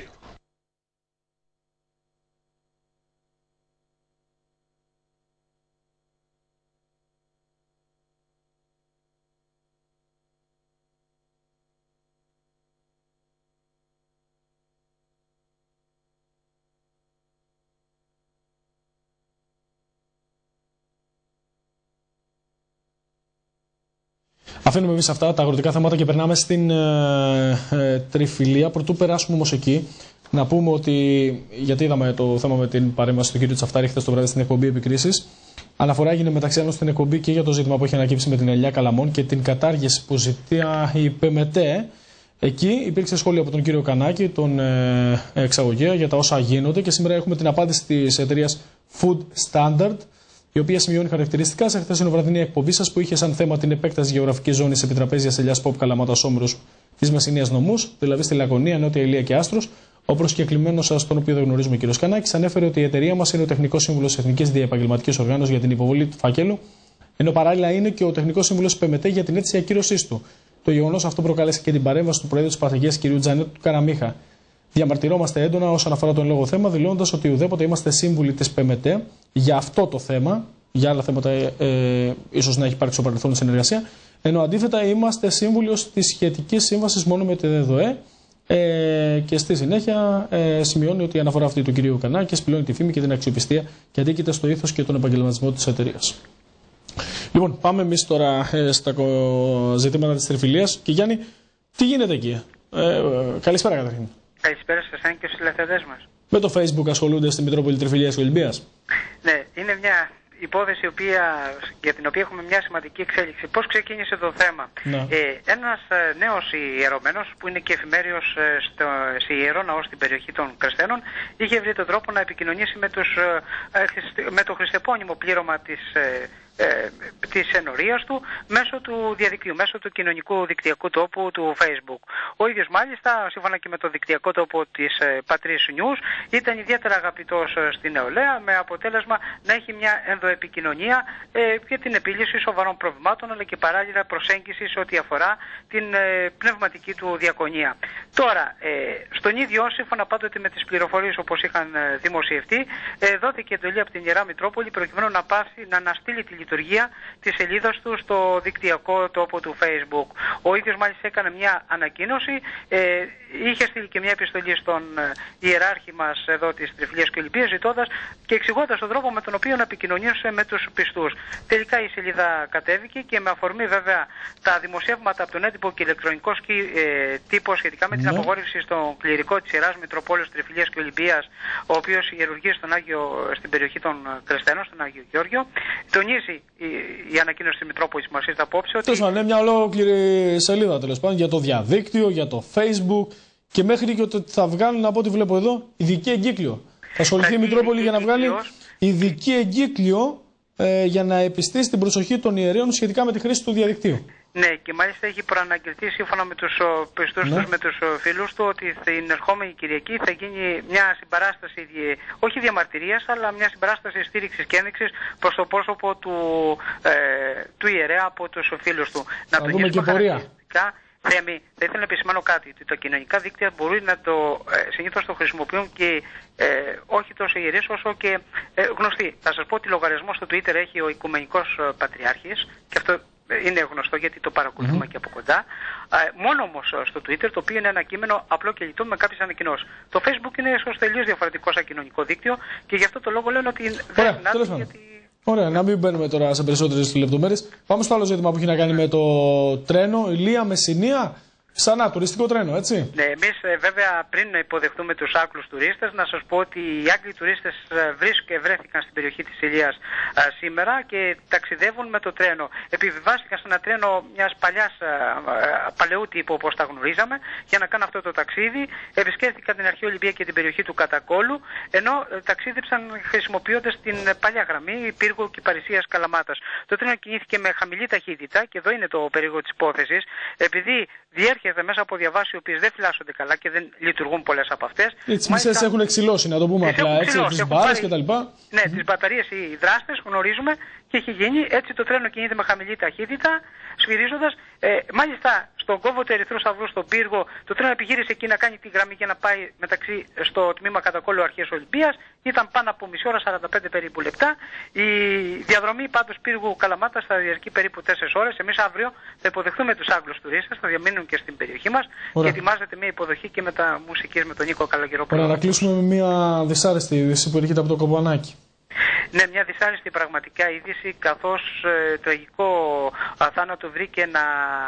Αφήνουμε εμείς αυτά τα αγροτικά θέματα και περνάμε στην ε, ε, τριφυλία. Πρωτού περάσουμε όμως εκεί, να πούμε ότι, γιατί είδαμε το θέμα με την παρέμβαση του κ. Τσαφτάρη χθες το βράδυ στην εκπομπή Επικρίσεις, αναφορά έγινε μεταξύ άλλων στην εκπομπή και για το ζήτημα που έχει ανακύψει με την Ελιά Καλαμών και την κατάργηση που ζητεί η ΠΕΜΕΤΕ. Εκεί υπήρξε σχόλιο από τον κύριο Κανάκη, τον ε, εξαγωγέα, για τα όσα γίνονται και σήμερα έχουμε την απάντηση της εταιρείας Food Standard, η οποία σημειώνει χαρακτηριστικά σε χθεσινοβραδινή εκπομπή σας που είχε σαν θέμα την επέκταση γεωγραφικής ζώνης επιτραπέζιας Ελιάς Πόπ Καλαμάτας Όμηρους της Μεσσηνίας νομούς, δηλαδή στη Λακωνία, Νότια Ηλία και Άστρος. Ο προσκεκλημένος σας, τον οποίο δεν γνωρίζουμε, κ. Κανάκης, ανέφερε ότι η εταιρεία μας είναι ο Τεχνικός Σύμβουλος της Εθνικής Διεπαγγελματικής Οργάνωσης για την υποβολή του φακέλου, ενώ παράλληλα είναι και ο Τεχνικός Σύμβουλος της ΠΕΜΕΤΕ για την αίτηση ακύρωσής του. Το γεγονός αυτό προκάλεσε και την παρέμβαση του Προέδρου της Παθηγίας κ. Τζανέτου του Καραμίχα. Διαμαρτυρόμαστε έντονα όσον αφορά τον λόγο θέμα, δηλώνοντας ότι ουδέποτε είμαστε σύμβουλοι της ΠΕΜΕΤΕ για αυτό το θέμα. Για άλλα θέματα, ε, ε, ίσως να έχει υπάρξει στο παρελθόν συνεργασία. Ενώ αντίθετα είμαστε σύμβουλοι τη σχετική σύμβαση μόνο με τη ΔΕΔΟΕ. Ε, και στη συνέχεια ε, σημειώνει ότι η αναφορά αυτή του κυρίου Κανάκη σπηλώνει τη φήμη και την αξιοπιστία και αντίκειται στο ήθος και τον επαγγελματισμό της εταιρείας. Λοιπόν, πάμε εμείς τώρα ε, στα ζητήματα της τριφυλίας. Και Γιάννη, τι γίνεται εκεί? Ε, ε, καλησπέρα καταρχήν. Καλησπέρα σας, αν και στους τηλεθεατές μας. Με το Facebook ασχολούνται στη Μητρόπολη Τριφυλίας και Ολυμπίας. Ναι, είναι μια υπόθεση η οποία, για την οποία έχουμε μια σημαντική εξέλιξη. Πώς ξεκίνησε το θέμα? Ναι. Ε, ένας νέος ιερωμένος που είναι και εφημέριος στο, σε ιερό ναό στην περιοχή των Κρεσθένων είχε βρει τον τρόπο να επικοινωνήσει με, τους, με το χριστεπώνυμο πλήρωμα της Ε, της ενορίας του μέσω του διαδικτύου, μέσω του κοινωνικού δικτυακού τόπου του Facebook. Ο ίδιος μάλιστα, σύμφωνα και με το δικτυακό τόπο της ε, Πατρίς News, ήταν ιδιαίτερα αγαπητός ε, στην νεολαία, με αποτέλεσμα να έχει μια ενδοεπικοινωνία ε, για την επίλυση σοβαρών προβλημάτων, αλλά και παράλληλα προσέγγιση σε ό,τι αφορά την ε, πνευματική του διακονία. Τώρα, ε, στον ίδιο, σύμφωνα πάντοτε με τις πληροφορίες όπως είχαν ε, δημοσιευτεί, ε, δόθηκε εντολή από την Ιερά Μητρόπολη προκειμένου να πάψει να αναστείλει τη λειτουργία της σελίδας του στο δικτυακό τόπο του Facebook. Ο ίδιος μάλιστα έκανε μια ανακοίνωση ε, είχε στείλει και μια επιστολή στον ιεράρχη μας εδώ της Τριφυλίας και Ολυμπίας, ζητώντας και εξηγώντας τον τρόπο με τον οποίο να επικοινωνούσε με τους πιστούς. Τελικά η σελίδα κατέβηκε και με αφορμή βέβαια τα δημοσιεύματα από τον έντυπο και ηλεκτρονικό ε, τύπο σχετικά με την ναι. απογόρευση στον κληρικό της Ιεράς Μητροπόλεως Τριφυλίας και Ολυμπίας, ο οποίος ιερουργεί στον Άγιο, στην περιοχή των Κρεστένων, στον Άγιο Γεώργιο, τονίζει η, η ανακοίνωση της Μητρόπολης μας ήρθε απόψε ότι... Τέλος πάντων, είναι μια ολόκληρη σελίδα τέλος πάντων για το διαδίκτυο, για το Facebook και μέχρι και ότι θα βγάλουν, από ό,τι βλέπω εδώ, ειδική εγκύκλιο. Θα ασχοληθεί η Μητρόπολη για να βγάλει ειδική εγκύκλιο ε, για να επιστήσει την προσοχή των ιερέων σχετικά με τη χρήση του διαδικτύου. Ναι, και μάλιστα έχει προαναγγελθεί σύμφωνα με τους πιστούς ναι. τους, με τους φίλους του, ότι την ερχόμενη Κυριακή θα γίνει μια συμπαράσταση, όχι διαμαρτυρίας, αλλά μια συμπαράσταση στήριξης και ένδειξης προς το πρόσωπο του, ε, του ιερέα από τους φίλους του. Να το δούμε και πορεία. Θέμη, θα ήθελα να επισημάνω κάτι, ότι τα κοινωνικά δίκτυα μπορεί να το ε, συνήθως το χρησιμοποιούν και ε, όχι τόσο ιερείς όσο και ε, γνωστοί. Θα σας πω ότι λογαριασμό στο Twitter έχει ο Οικουμενικός Πατριάρχης, και αυτό είναι γνωστό γιατί το παρακολουθούμε mm-hmm. και από κοντά. Ε, μόνο όμως στο Twitter, το οποίο είναι ένα κείμενο απλό και λιτό με κάποιες ανακοινώσεις. Το Facebook είναι ίσως τελείως διαφορετικό σαν κοινωνικό δίκτυο και γι' αυτό το λόγο λένε ότι δεν συνάδει γιατί... Ωραία, να μην μπαίνουμε τώρα σε περισσότερες λεπτομέρειες. Πάμε στο άλλο ζήτημα που έχει να κάνει με το τρένο, Ηλία Μεσσηνία. Ξανά, τουριστικό τρένο, έτσι. Ναι, εμείς βέβαια πριν υποδεχτούμε τους Άγγλους τουρίστες, να σας πω ότι οι Άγγλοι τουρίστες βρίσκουν, βρέθηκαν στην περιοχή της Ηλίας α, σήμερα και ταξιδεύουν με το τρένο. Επιβιβάστηκαν σε ένα τρένο μιας παλιάς α, α, παλαιού τύπου όπως τα γνωρίζαμε για να κάνουν αυτό το ταξίδι. Επισκέφθηκαν την Αρχαία Ολυμπία και την περιοχή του Κατακόλου, ενώ ταξίδεψαν χρησιμοποιώντας την παλιά γραμμή Πύργου και Παρισίας Καλαμάτας. Το τρένο κινήθηκε με χαμηλή ταχύτητα και εδώ είναι το περίεργο της υπόθεσης, επειδή διέρχεται μέσα από διαβάσεις οι οποίες δεν φυλάσσονται καλά και δεν λειτουργούν πολλές από αυτές. Τι μισές έχουν εξυλώσει, να το πούμε απλά, έτσι, τις μπάρες κτλ. Ναι, τις μπαταρίες οι δράστες γνωρίζουμε και έχει γίνει. Έτσι το τρένο κινείται με χαμηλή ταχύτητα, σφυρίζοντας. Ε, μάλιστα στον κόβο του Ερυθρού Σταυρού, στον πύργο, το τρένο επιχείρησε εκεί να κάνει τη γραμμή για να πάει μεταξύ στο τμήμα Κατακόλου Αρχαίας Ολυμπίας. Ήταν πάνω από μισή ώρα, σαράντα πέντε περίπου λεπτά. Η διαδρομή πάντως πύργου Καλαμάτας θα διαρκεί περίπου τέσσερις ώρες. Εμείς αύριο θα υποδεχθούμε τους Άγγλους τουρίστες, θα διαμείνουν και στην περιοχή μας και ετοιμάζεται μια υποδοχή και με τα μουσικής με τον Νίκο Καλογερόπουλο. Ωραία, να κλείσουμε με μια δυσάρεστη είδηση που έρχεται από το Κομπανάκι. Ναι, μια δυσάρεστη πραγματικά είδηση, καθώς ε, τραγικό α, θάνατο βρήκε ένα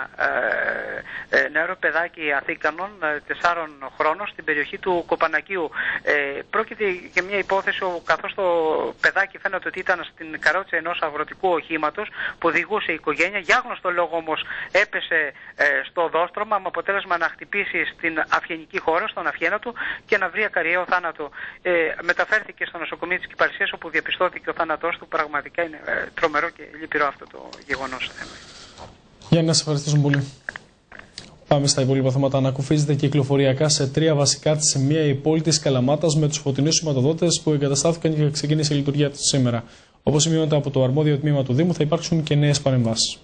ε, ε, νεαρό παιδάκι Αθήκανων, ε, τεσσάρων χρόνων, στην περιοχή του Κοπανακίου. Ε, πρόκειται για μια υπόθεση, καθώς το παιδάκι φαίνεται ότι ήταν στην καρότσα ενός αγροτικού οχήματος που οδηγούσε η οικογένεια. Για άγνωστο λόγο όμως έπεσε ε, στο οδόστρωμα με αποτέλεσμα να χτυπήσει στην αυγενική χώρα, στον αυγένα του και να βρει ακαριαίο θάνατο. Ε, μεταφέρθηκε στο νοσοκομείο της Κυπαρσίας, όπου διαπιστώθηκε ο θάνατός του. Πραγματικά είναι ε, τρομερό και λυπηρό αυτό το γεγονός. Για να σας ευχαριστήσουμε πολύ. Πάμε στα υπόλοιπα θέματα. Ανακουφίζεται κυκλοφοριακά σε τρία βασικά της σημεία η πόλη της Καλαμάτας με τους φωτεινούς σηματοδότες που εγκαταστάθηκαν και ξεκίνησε η λειτουργία της σήμερα. Όπως σημειώνεται από το αρμόδιο τμήμα του Δήμου, θα υπάρξουν και νέες παρεμβάσεις.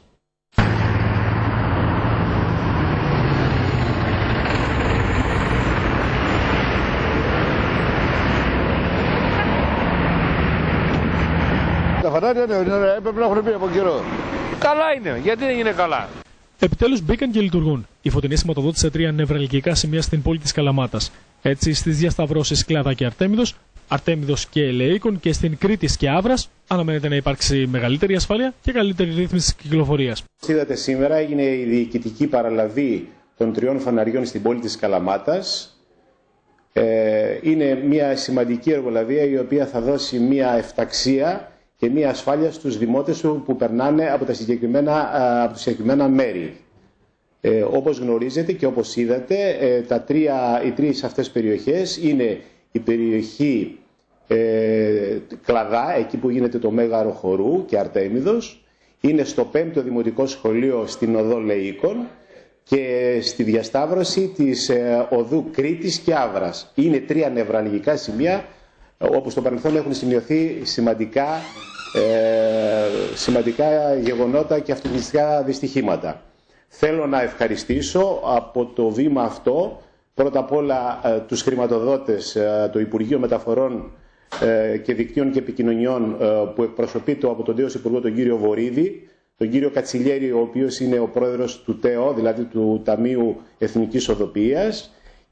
Τα φανάρια ναι, έπρεπε να έχουν πει από καιρό. Καλά είναι, γιατί δεν είναι καλά. Επιτέλους μπήκαν και λειτουργούν οι φωτεινοί σηματοδότες σε τρία νευραλγικά σημεία στην πόλη της Καλαμάτας. Έτσι, στις διασταυρώσεις Κλάδα και Αρτέμιδος, Αρτέμιδος και Ελεήκων και στην Κρήτης και Αύρας αναμένεται να υπάρξει μεγαλύτερη ασφάλεια και καλύτερη ρύθμιση της κυκλοφορίας. Είδατε σήμερα έγινε η διοικητική παραλαβή των τριών φαναριών στην πόλη της Καλαμάτας. Ε, είναι μια σημαντική εργολαβία η οποία θα δώσει μια εφταξία και μια ασφάλεια στους δημότες που περνάνε από τα συγκεκριμένα, από τα συγκεκριμένα μέρη. Ε, όπως γνωρίζετε και όπως είδατε, ε, τα τρία, οι τρεις αυτές περιοχές είναι η περιοχή ε, Κλαδά, εκεί που γίνεται το Μέγαρο Χορού και Αρτέμιδος, είναι στο πέμπτο Δημοτικό Σχολείο στην Οδό Λεΐκων και στη διασταύρωση της ε, Οδού Κρήτης και Αύρας. Είναι τρία νευραλγικά σημεία, όπου στο παρελθόν έχουν σημειωθεί σημαντικά, ε, σημαντικά γεγονότα και αυτοκινητικά δυστυχήματα. Θέλω να ευχαριστήσω από το βήμα αυτό πρώτα απ' όλα ε, τους χρηματοδότες, ε, το Υπουργείο Μεταφορών ε, και Δικτύων και Επικοινωνιών ε, που εκπροσωπείται από τον Τέος Υπουργό τον κύριο Βορίδη, τον κύριο Κατσιλιέρη ο οποίος είναι ο πρόεδρος του ΤΕΟ, δηλαδή του Ταμείου Εθνικής Οδοποιίας,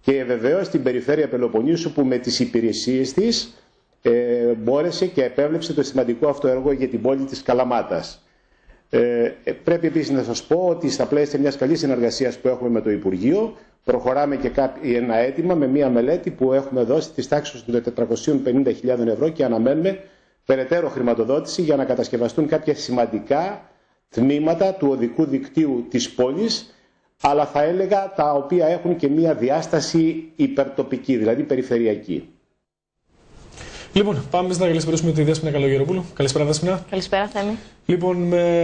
και βεβαίως την περιφέρεια Πελοποννήσου που με τις υπηρεσίες της ε, μπόρεσε και επέβλεψε το σημαντικό αυτό έργο για την πόλη της Καλαμάτας. Ε, πρέπει επίσης να σας πω ότι στα πλαίσια μιας καλής συνεργασίας που έχουμε με το Υπουργείο προχωράμε και ένα αίτημα με μια μελέτη που έχουμε δώσει της τάξης των τετρακοσίων πενήντα χιλιάδων ευρώ και αναμένουμε περαιτέρω χρηματοδότηση για να κατασκευαστούν κάποια σημαντικά τμήματα του οδικού δικτύου της πόλης, αλλά θα έλεγα τα οποία έχουν και μια διάσταση υπερτοπική, δηλαδή περιφερειακή. Λοιπόν, πάμε να καλησπερίσουμε τη Δέσποινα Καλογεροπούλου. Καλησπέρα, Δέσποινα. Καλησπέρα, Θέμη. Λοιπόν,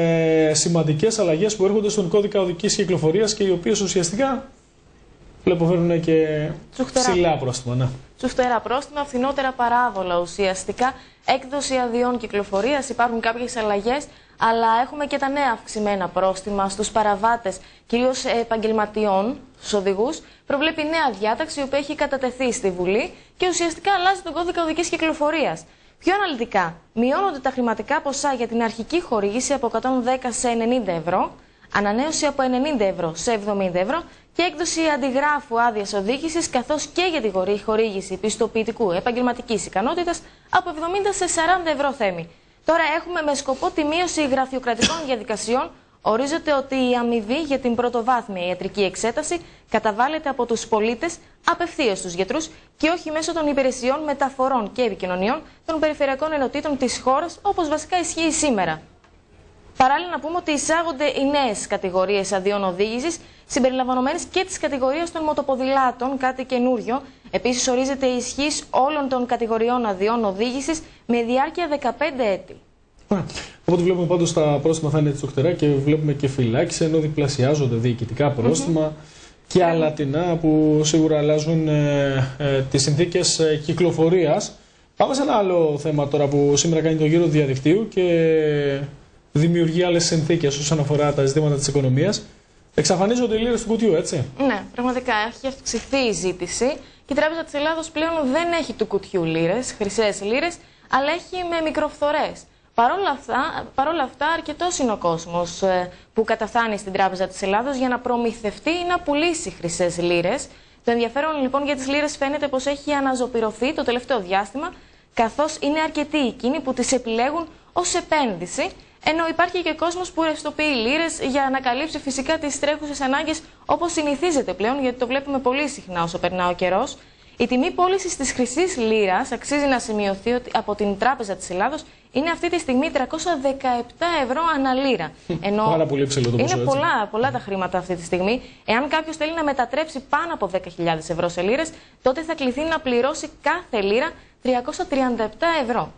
με σημαντικές αλλαγές που έρχονται στον κώδικα οδικής κυκλοφορίας και οι οποίες ουσιαστικά βλέπω φέρνουν και ψηλά πρόστιμα. Ναι. Τσουχτερά πρόστιμα, φθηνότερα παράβολα ουσιαστικά, έκδοση αδειών κυκλοφορίας, υπάρχουν κάποιες αλλαγές, αλλά έχουμε και τα νέα αυξημένα πρόστιμα στους παραβάτες, κυρίως επαγγελματιών, στους οδηγούς. Προβλέπει νέα διάταξη, η οποία έχει κατατεθεί στη Βουλή και ουσιαστικά αλλάζει τον κώδικα οδικής κυκλοφορίας. Πιο αναλυτικά, μειώνονται τα χρηματικά ποσά για την αρχική χορήγηση από εκατόν δέκα σε ενενήντα ευρώ, ανανέωση από ενενήντα ευρώ σε εβδομήντα ευρώ και έκδοση αντιγράφου άδειας οδήγησης, καθώς και για τη χορήγηση πιστοποιητικού επαγγελματικής ικανότητας από εβδομήντα σε σαράντα ευρώ, Θέμη. Τώρα έχουμε με σκοπό τη μείωση γραφειοκρατικών διαδικασιών. Ορίζεται ότι η αμοιβή για την πρωτοβάθμια ιατρική εξέταση καταβάλλεται από τους πολίτες απευθείας στους γιατρούς και όχι μέσω των υπηρεσιών μεταφορών και επικοινωνιών των περιφερειακών ενωτήτων της χώρας, όπως βασικά ισχύει σήμερα. Παράλληλα, να πούμε ότι εισάγονται οι νέες κατηγορίες αδειών οδήγησης, συμπεριλαμβανομένες και της κατηγορίας των μοτοποδηλάτων, κάτι καινούριο. Επίσης, ορίζεται η ισχύς όλων των κατηγοριών αδειών οδήγησης με διάρκεια δεκαπέντε έτη. Από ό,τι βλέπουμε πάντως τα πρόστιμα θα είναι τσουχτερά και βλέπουμε και φυλάκιση, ενώ διπλασιάζονται διοικητικά πρόστιμα mm-hmm. και αλατινά που σίγουρα αλλάζουν ε, ε, τις συνθήκες ε, κυκλοφορίας. Πάμε σε ένα άλλο θέμα τώρα που σήμερα κάνει το γύρο του διαδικτύου και δημιουργεί άλλες συνθήκες όσον αφορά τα ζητήματα της οικονομίας. Εξαφανίζονται οι λίρες του κουτιού, έτσι. Ναι, πραγματικά έχει αυξηθεί η ζήτηση και η Τράπεζα της Ελλάδος πλέον δεν έχει του κουτιού λίρες, χρυσές λίρες, αλλά έχει με μικροφθορές. Παρ' όλα αυτά, παρόλα αυτά, αρκετός είναι ο κόσμος ε, που καταφθάνει στην Τράπεζα της Ελλάδος για να προμηθευτεί ή να πουλήσει χρυσές λίρες. Το ενδιαφέρον λοιπόν για τις λίρες φαίνεται πως έχει αναζωπυρωθεί το τελευταίο διάστημα, καθώς είναι αρκετοί εκείνοι που τις επιλέγουν ως επένδυση, ενώ υπάρχει και κόσμος που ρευστοποιεί λίρες για να καλύψει φυσικά τις τρέχουσες ανάγκες, όπως συνηθίζεται πλέον, γιατί το βλέπουμε πολύ συχνά όσο περνά ο καιρός. Η τιμή πώλησης της χρυσής λίρας, αξίζει να σημειωθεί ότι από την Τράπεζα της Ελλάδος, είναι αυτή τη στιγμή τριακόσια δεκαεπτά ευρώ ανά λίρα. Ενώ πάρα πολύ ψηλό το ποσό, είναι πολλά, πολλά τα χρήματα αυτή τη στιγμή. Εάν κάποιος θέλει να μετατρέψει πάνω από δέκα χιλιάδες ευρώ σε λίρες, τότε θα κληθεί να πληρώσει κάθε λίρα τριακόσια τριάντα επτά ευρώ.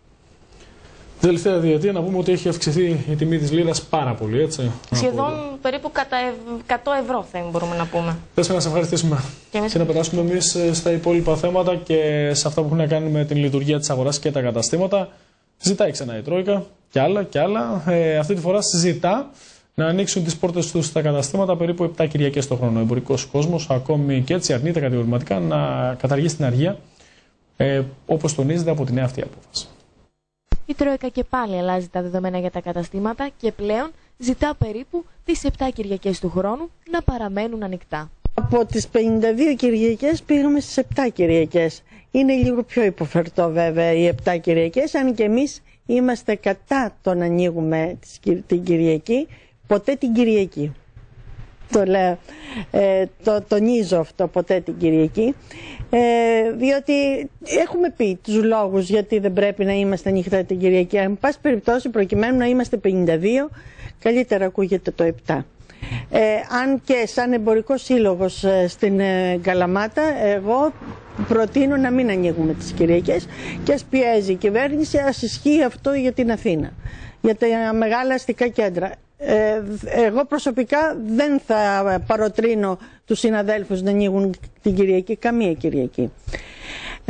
Την τελευταία διετία να πούμε ότι έχει αυξηθεί η τιμή της λίρας πάρα πολύ, έτσι. Σχεδόν περίπου κατά εκατό ευρώ θα μπορούμε να πούμε. Θες να σε ευχαριστήσουμε και, και να περάσουμε εμείς στα υπόλοιπα θέματα και σε αυτά που έχουν να κάνουν με την λειτουργία της αγοράς και τα καταστήματα. Ζητάει ξανά η Τρόικα και άλλα και άλλα. Ε, αυτή τη φορά συζητά να ανοίξουν τις πόρτες τους στα καταστήματα περίπου επτά Κυριακές το χρόνο. Ο εμπορικός κόσμος ακόμη και έτσι αρνείται κατηγορηματικά να καταργήσει την αργία, ε, όπως τονίζεται από τη νέα αυτή απόφαση. Η Τρόικα και πάλι αλλάζει τα δεδομένα για τα καταστήματα και πλέον ζητά περίπου τις επτά Κυριακές του χρόνου να παραμένουν ανοιχτά. Από τις πενήντα δύο Κυριακές πήγαμε στις επτά Κυριακές. Είναι λίγο πιο υποφερτό βέβαια οι επτά Κυριακές, αν και εμείς είμαστε κατά το να ανοίγουμε την Κυριακή, ποτέ την Κυριακή. Το λέω, ε, το τονίζω αυτό, ποτέ την Κυριακή, ε, διότι έχουμε πει τους λόγους γιατί δεν πρέπει να είμαστε ανοιχτά την Κυριακή. Αν πάση περιπτώσει, προκειμένου να είμαστε πενήντα δύο, καλύτερα ακούγεται το επτά. Ε, αν και σαν εμπορικός σύλλογος ε, στην ε, Καλαμάτα, εγώ προτείνω να μην ανοίγουμε τις Κυριακές και ας πιέζει η κυβέρνηση, ας ισχύει αυτό για την Αθήνα, για τα μεγάλα αστικά κέντρα. Ε, εγώ προσωπικά δεν θα παροτρύνω τους συναδέλφους να ανοίγουν την Κυριακή, καμία Κυριακή. Ε,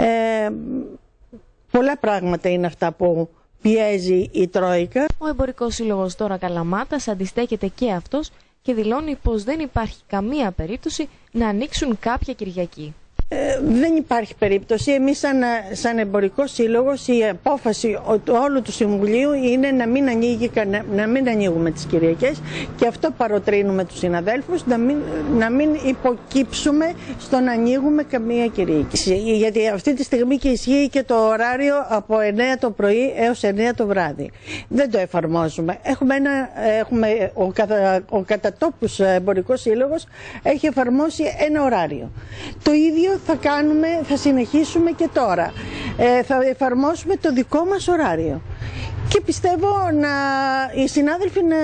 πολλά πράγματα είναι αυτά που πιέζει η Τρόικα. Ο εμπορικός σύλλογος τώρα Καλαμάτας αντιστέκεται και αυτός και δηλώνει πως δεν υπάρχει καμία περίπτωση να ανοίξουν κάποια Κυριακή. Ε, δεν υπάρχει περίπτωση. Εμείς σαν, σαν εμπορικός σύλλογος η απόφαση όλου του Συμβουλίου είναι να μην, ανοίγει, να μην ανοίγουμε τις Κυριακές και αυτό παροτρύνουμε τους συναδέλφους, να μην, να μην υποκύψουμε στο να ανοίγουμε καμία Κυριακή. Γιατί αυτή τη στιγμή και ισχύει και το ωράριο από εννέα το πρωί έως εννέα το βράδυ. Δεν το εφαρμόζουμε. Έχουμε ένα, έχουμε, ο, κατα, ο κατατόπους εμπορικός σύλλογος έχει εφαρμόσει ένα ωράριο. Το ίδιο θα κάνουμε, θα συνεχίσουμε και τώρα. Ε, θα εφαρμόσουμε το δικό μας ωράριο. Και πιστεύω να, οι συνάδελφοι να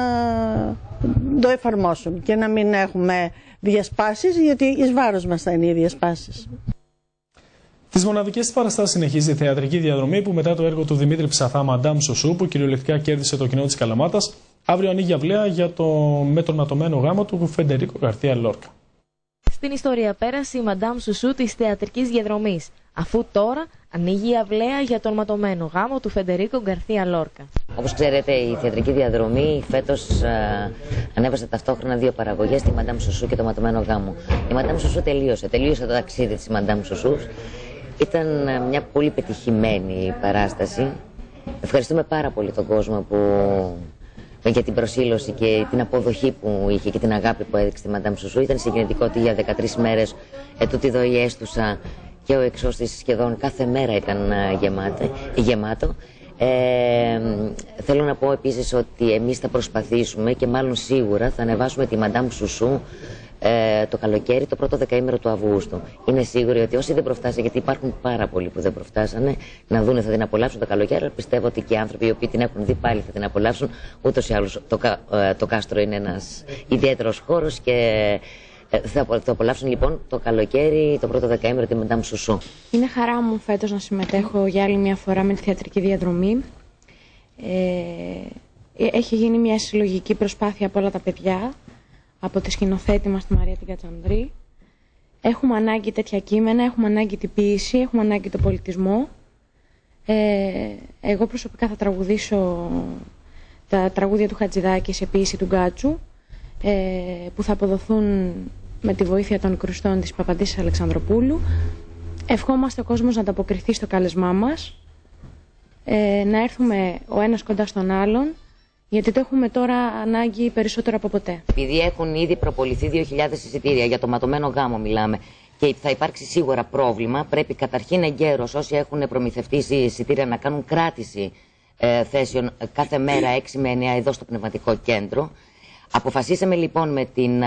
το εφαρμόσουν και να μην έχουμε διασπάσεις, γιατί εις βάρος μας θα είναι οι διασπάσεις. Τις μοναδικές παραστάσεις συνεχίζει η θεατρική διαδρομή που μετά το έργο του Δημήτρη Ψαθά Μαντάμ Σουσού, που κυριολεκτικά κέρδισε το κοινό της Καλαμάτας, αύριο ανοίγει αυλαία για το με τον ματωμένο γάμο του Φεντερίκο Γκαρθία Λόρκα. Στην ιστορία πέρασε η Μαντάμ Σουσού της θεατρικής διαδρομής, αφού τώρα ανοίγει η αυλαία για τον ματωμένο γάμο του Φεντερίκο Γκαρθία Λόρκα. Όπως ξέρετε, η θεατρική διαδρομή φέτος α, ανέβασε ταυτόχρονα δύο παραγωγές, τη Μαντάμ Σουσού και το ματωμένο γάμο. Η Μαντάμ Σουσού τελείωσε, τελείωσε το ταξίδι της Μαντάμ Σουσού. Ήταν μια πολύ πετυχημένη παράσταση. Ευχαριστούμε πάρα πολύ τον κόσμο που, για την προσήλωση και την αποδοχή που είχε και την αγάπη που έδειξε τη Μαντάμ Σουσού. Ήταν συγκινητικό ότι για δεκατρείς μέρες ετούτη εδώ η αίθουσα και ο εξώς της σχεδόν κάθε μέρα ήταν γεμάτη, γεμάτο. Ε, θέλω να πω επίσης ότι εμείς θα προσπαθήσουμε και μάλλον σίγουρα θα ανεβάσουμε τη Μαντάμ Σουσού ε, το καλοκαίρι, το πρώτο δεκαήμερο του Αυγούστου. Είναι σίγουροι ότι όσοι δεν προφτάσαν, γιατί υπάρχουν πάρα πολλοί που δεν προφτάσανε, να δούνε θα την απολαύσουν το καλοκαίρι, αλλά πιστεύω ότι και οι άνθρωποι οι οποίοι την έχουν δει πάλι θα την απολαύσουν. Ούτως ή άλλως το, το κάστρο είναι ένας ιδιαίτερος χώρος και θα το απολαύσουν λοιπόν το καλοκαίρι, το πρώτο δεκαήμερο τη Μαντάμ Σουσού. Είναι χαρά μου φέτος να συμμετέχω για άλλη μια φορά με τη θεατρική διαδρομή. Ε, έχει γίνει μια συλλογική προσπάθεια από όλα τα παιδιά, από τη σκηνοθέτη μας τη Μαρία την Κατσανδρή. Έχουμε ανάγκη τέτοια κείμενα, έχουμε ανάγκη την ποίηση, έχουμε ανάγκη τον πολιτισμό. Ε, εγώ προσωπικά θα τραγουδήσω τα τραγούδια του Χατζηδάκη σε ποίηση του Γκάτσου, ε, που θα αποδοθούν με τη βοήθεια των κρουστών της Παπαντήσης Αλεξανδροπούλου. Ευχόμαστε ο κόσμος να ανταποκριθεί στο κάλεσμά μας, ε, να έρθουμε ο ένας κοντά στον άλλον, γιατί το έχουμε τώρα ανάγκη περισσότερο από ποτέ. Επειδή έχουν ήδη προποληθεί δύο χιλιάδες εισιτήρια, για το ματωμένο γάμο μιλάμε, και θα υπάρξει σίγουρα πρόβλημα, πρέπει καταρχήν εγκαίρως όσοι έχουν προμηθευτεί εισιτήρια να κάνουν κράτηση ε, θέσεων κάθε μέρα έξι με εννέα εδώ στο Πνευματικό Κέντρο. Αποφασίσαμε λοιπόν με την.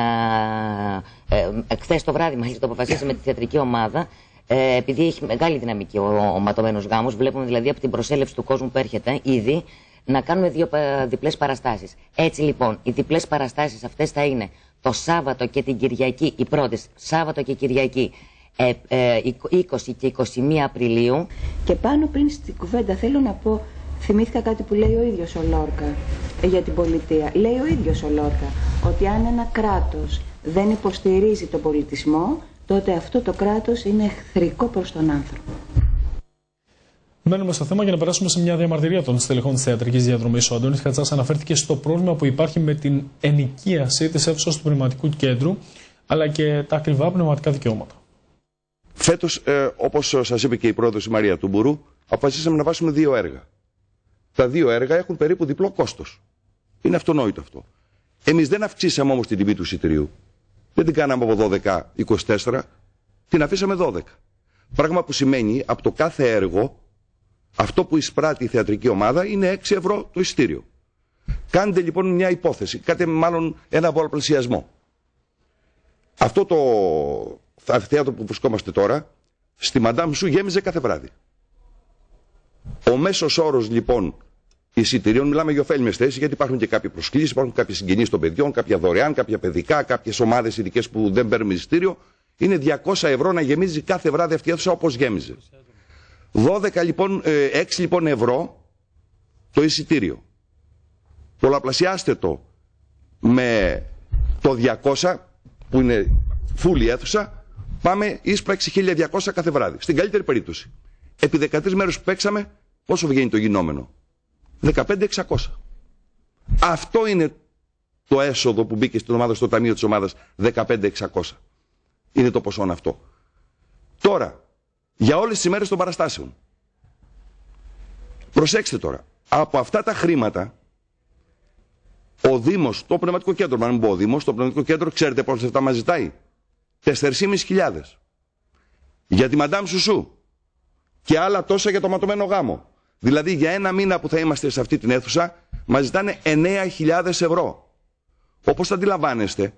Ε, χθες το βράδυ, μάλιστα, το αποφασίσαμε τη θεατρική ομάδα, ε, επειδή έχει μεγάλη δυναμική ο, ο ματωμένος γάμος. Βλέπουμε δηλαδή από την προσέλευση του κόσμου που έρχεται ήδη να κάνουμε δύο διπλές παραστάσεις. Έτσι λοιπόν, οι διπλές παραστάσεις αυτές θα είναι το Σάββατο και την Κυριακή, οι πρώτες, Σάββατο και Κυριακή, ε, ε, είκοσι και είκοσι μία Απριλίου. Και πάνω πριν στην κουβέντα θέλω να πω. Θυμήθηκα κάτι που λέει ο ίδιος ο Λόρκα για την πολιτεία. Λέει ο ίδιος ο Λόρκα ότι αν ένα κράτος δεν υποστηρίζει τον πολιτισμό, τότε αυτό το κράτος είναι εχθρικό προς τον άνθρωπο. Μένουμε στο θέμα για να περάσουμε σε μια διαμαρτυρία των στελεχών της θεατρικής διαδρομής. Ο Αντώνης Κατσάς αναφέρθηκε στο πρόβλημα που υπάρχει με την ενοικίαση της αίθουσας του Πνευματικού Κέντρου, αλλά και τα ακριβά πνευματικά δικαιώματα. Φέτος, ε, όπως σας είπε και η πρόεδρος η Μαρία Τούμπουρου, αποφασίσαμε να βάσουμε δύο έργα. Τα δύο έργα έχουν περίπου διπλό κόστος. Είναι αυτονόητο αυτό. Εμείς δεν αυξήσαμε όμως την τιμή του εισιτηρίου. Δεν την κάναμε από δώδεκα είκοσι τέσσερα, την αφήσαμε δώδεκα. Πράγμα που σημαίνει από το κάθε έργο, αυτό που εισπράττει η θεατρική ομάδα είναι έξι ευρώ το εισιτήριο. Κάντε λοιπόν μια υπόθεση, κάντε μάλλον ένα πολλαπλασιασμό. Αυτό το θέατρο που βρισκόμαστε τώρα, στη Μαντάμ Σουσού γέμιζε κάθε βράδυ. Ο μέσος όρος λοιπόν εισιτηρίων, μιλάμε για ωφέλιμες θέσεις, γιατί υπάρχουν και κάποιοι προσκλήσεις, υπάρχουν κάποιοι συγγενείς των παιδιών, κάποια δωρεάν, κάποια παιδικά, κάποιες ομάδες ειδικές που δεν παίρνουν εισιτήριο. Είναι διακόσια ευρώ να γεμίζει κάθε βράδυ αυτή η αίθουσα όπως γέμιζε. δώδεκα λοιπόν, έξι λοιπόν ευρώ το εισιτήριο. Πολλαπλασιάστε το με το διακόσια που είναι full η αίθουσα, πάμε ίσπραξη χίλια διακόσια κάθε βράδυ. Στην καλύτερη περίπτωση. Επί δεκατρείς μέρες που παίξαμε, πόσο βγαίνει το γινόμενο? δεκαπέντε χιλιάδες εξακόσια. Αυτό είναι το έσοδο που μπήκε στην ομάδα, στο ταμείο της ομάδας, δεκαπέντε χιλιάδες εξακόσια. Είναι το ποσό αυτό. Τώρα, για όλες τις ημέρες των παραστάσεων. Προσέξτε τώρα, από αυτά τα χρήματα, ο Δήμος, το πνευματικό κέντρο, αν πω ο Δήμος, το πνευματικό κέντρο, ξέρετε πόσα λεφτά μας ζητάει? τέσσερις χιλιάδες πεντακόσια για τη Μαντάμ Σουσού και άλλα τόσα για το ματωμένο γάμο. Δηλαδή για ένα μήνα που θα είμαστε σε αυτή την αίθουσα μας ζητάνε εννέα χιλιάδες ευρώ. Όπως θα αντιλαμβάνεστε,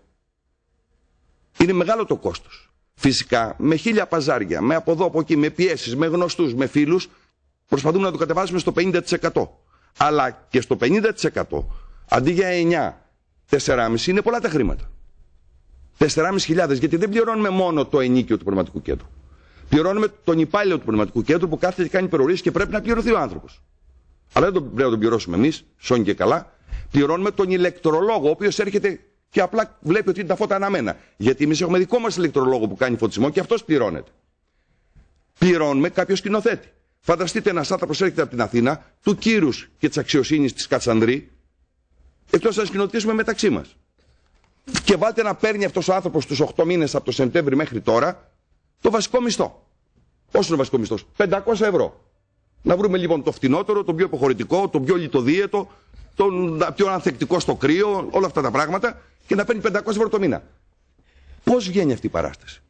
είναι μεγάλο το κόστος. Φυσικά με χίλια παζάρια, με από εδώ από εκεί, με πιέσεις, με γνωστούς, με φίλους, προσπαθούμε να το κατεβάσουμε στο πενήντα τοις εκατό. Αλλά και στο πενήντα τοις εκατό αντί για εννιά, τέσσερα κόμμα πέντε είναι πολλά τα χρήματα. τέσσερις χιλιάδες πεντακόσια, γιατί δεν πληρώνουμε μόνο το ενίκιο του πνευματικού κέντρου. Πληρώνουμε τον υπάλληλο του πνευματικού κέντρου που κάθεται και κάνει υπερορίες και πρέπει να πληρωθεί ο άνθρωπος. Αλλά δεν τον, πρέπει να τον πληρώσουμε εμείς, σώνει και καλά. Πληρώνουμε τον ηλεκτρολόγο, ο οποίος έρχεται και απλά βλέπει ότι είναι τα φώτα αναμένα. Γιατί εμείς έχουμε δικό μας ηλεκτρολόγο που κάνει φωτισμό και αυτός πληρώνεται. Πληρώνουμε κάποιο σκηνοθέτη. Φανταστείτε ένας άνθρωπος έρχεται από την Αθήνα, του κύρους και της αξιοσύνης της Κατσανδρή, εκτός να σκηνοθετήσουμε μεταξύ μας. Και βάλτε να παίρνει αυτός ο άνθρωπος τους οκτώ μήνες από το Σεπτέμβρη μέχρι τώρα το βασικό μισθό. Πόσο είναι ο βασικό μισθός? πεντακόσια ευρώ. Να βρούμε λοιπόν το φτηνότερο, το πιο υποχωρητικό, το πιο λιτοδίαιτο, τον πιο ανθεκτικό στο κρύο, όλα αυτά τα πράγματα και να παίρνει πεντακόσια ευρώ το μήνα. Πώς βγαίνει αυτή η παράσταση?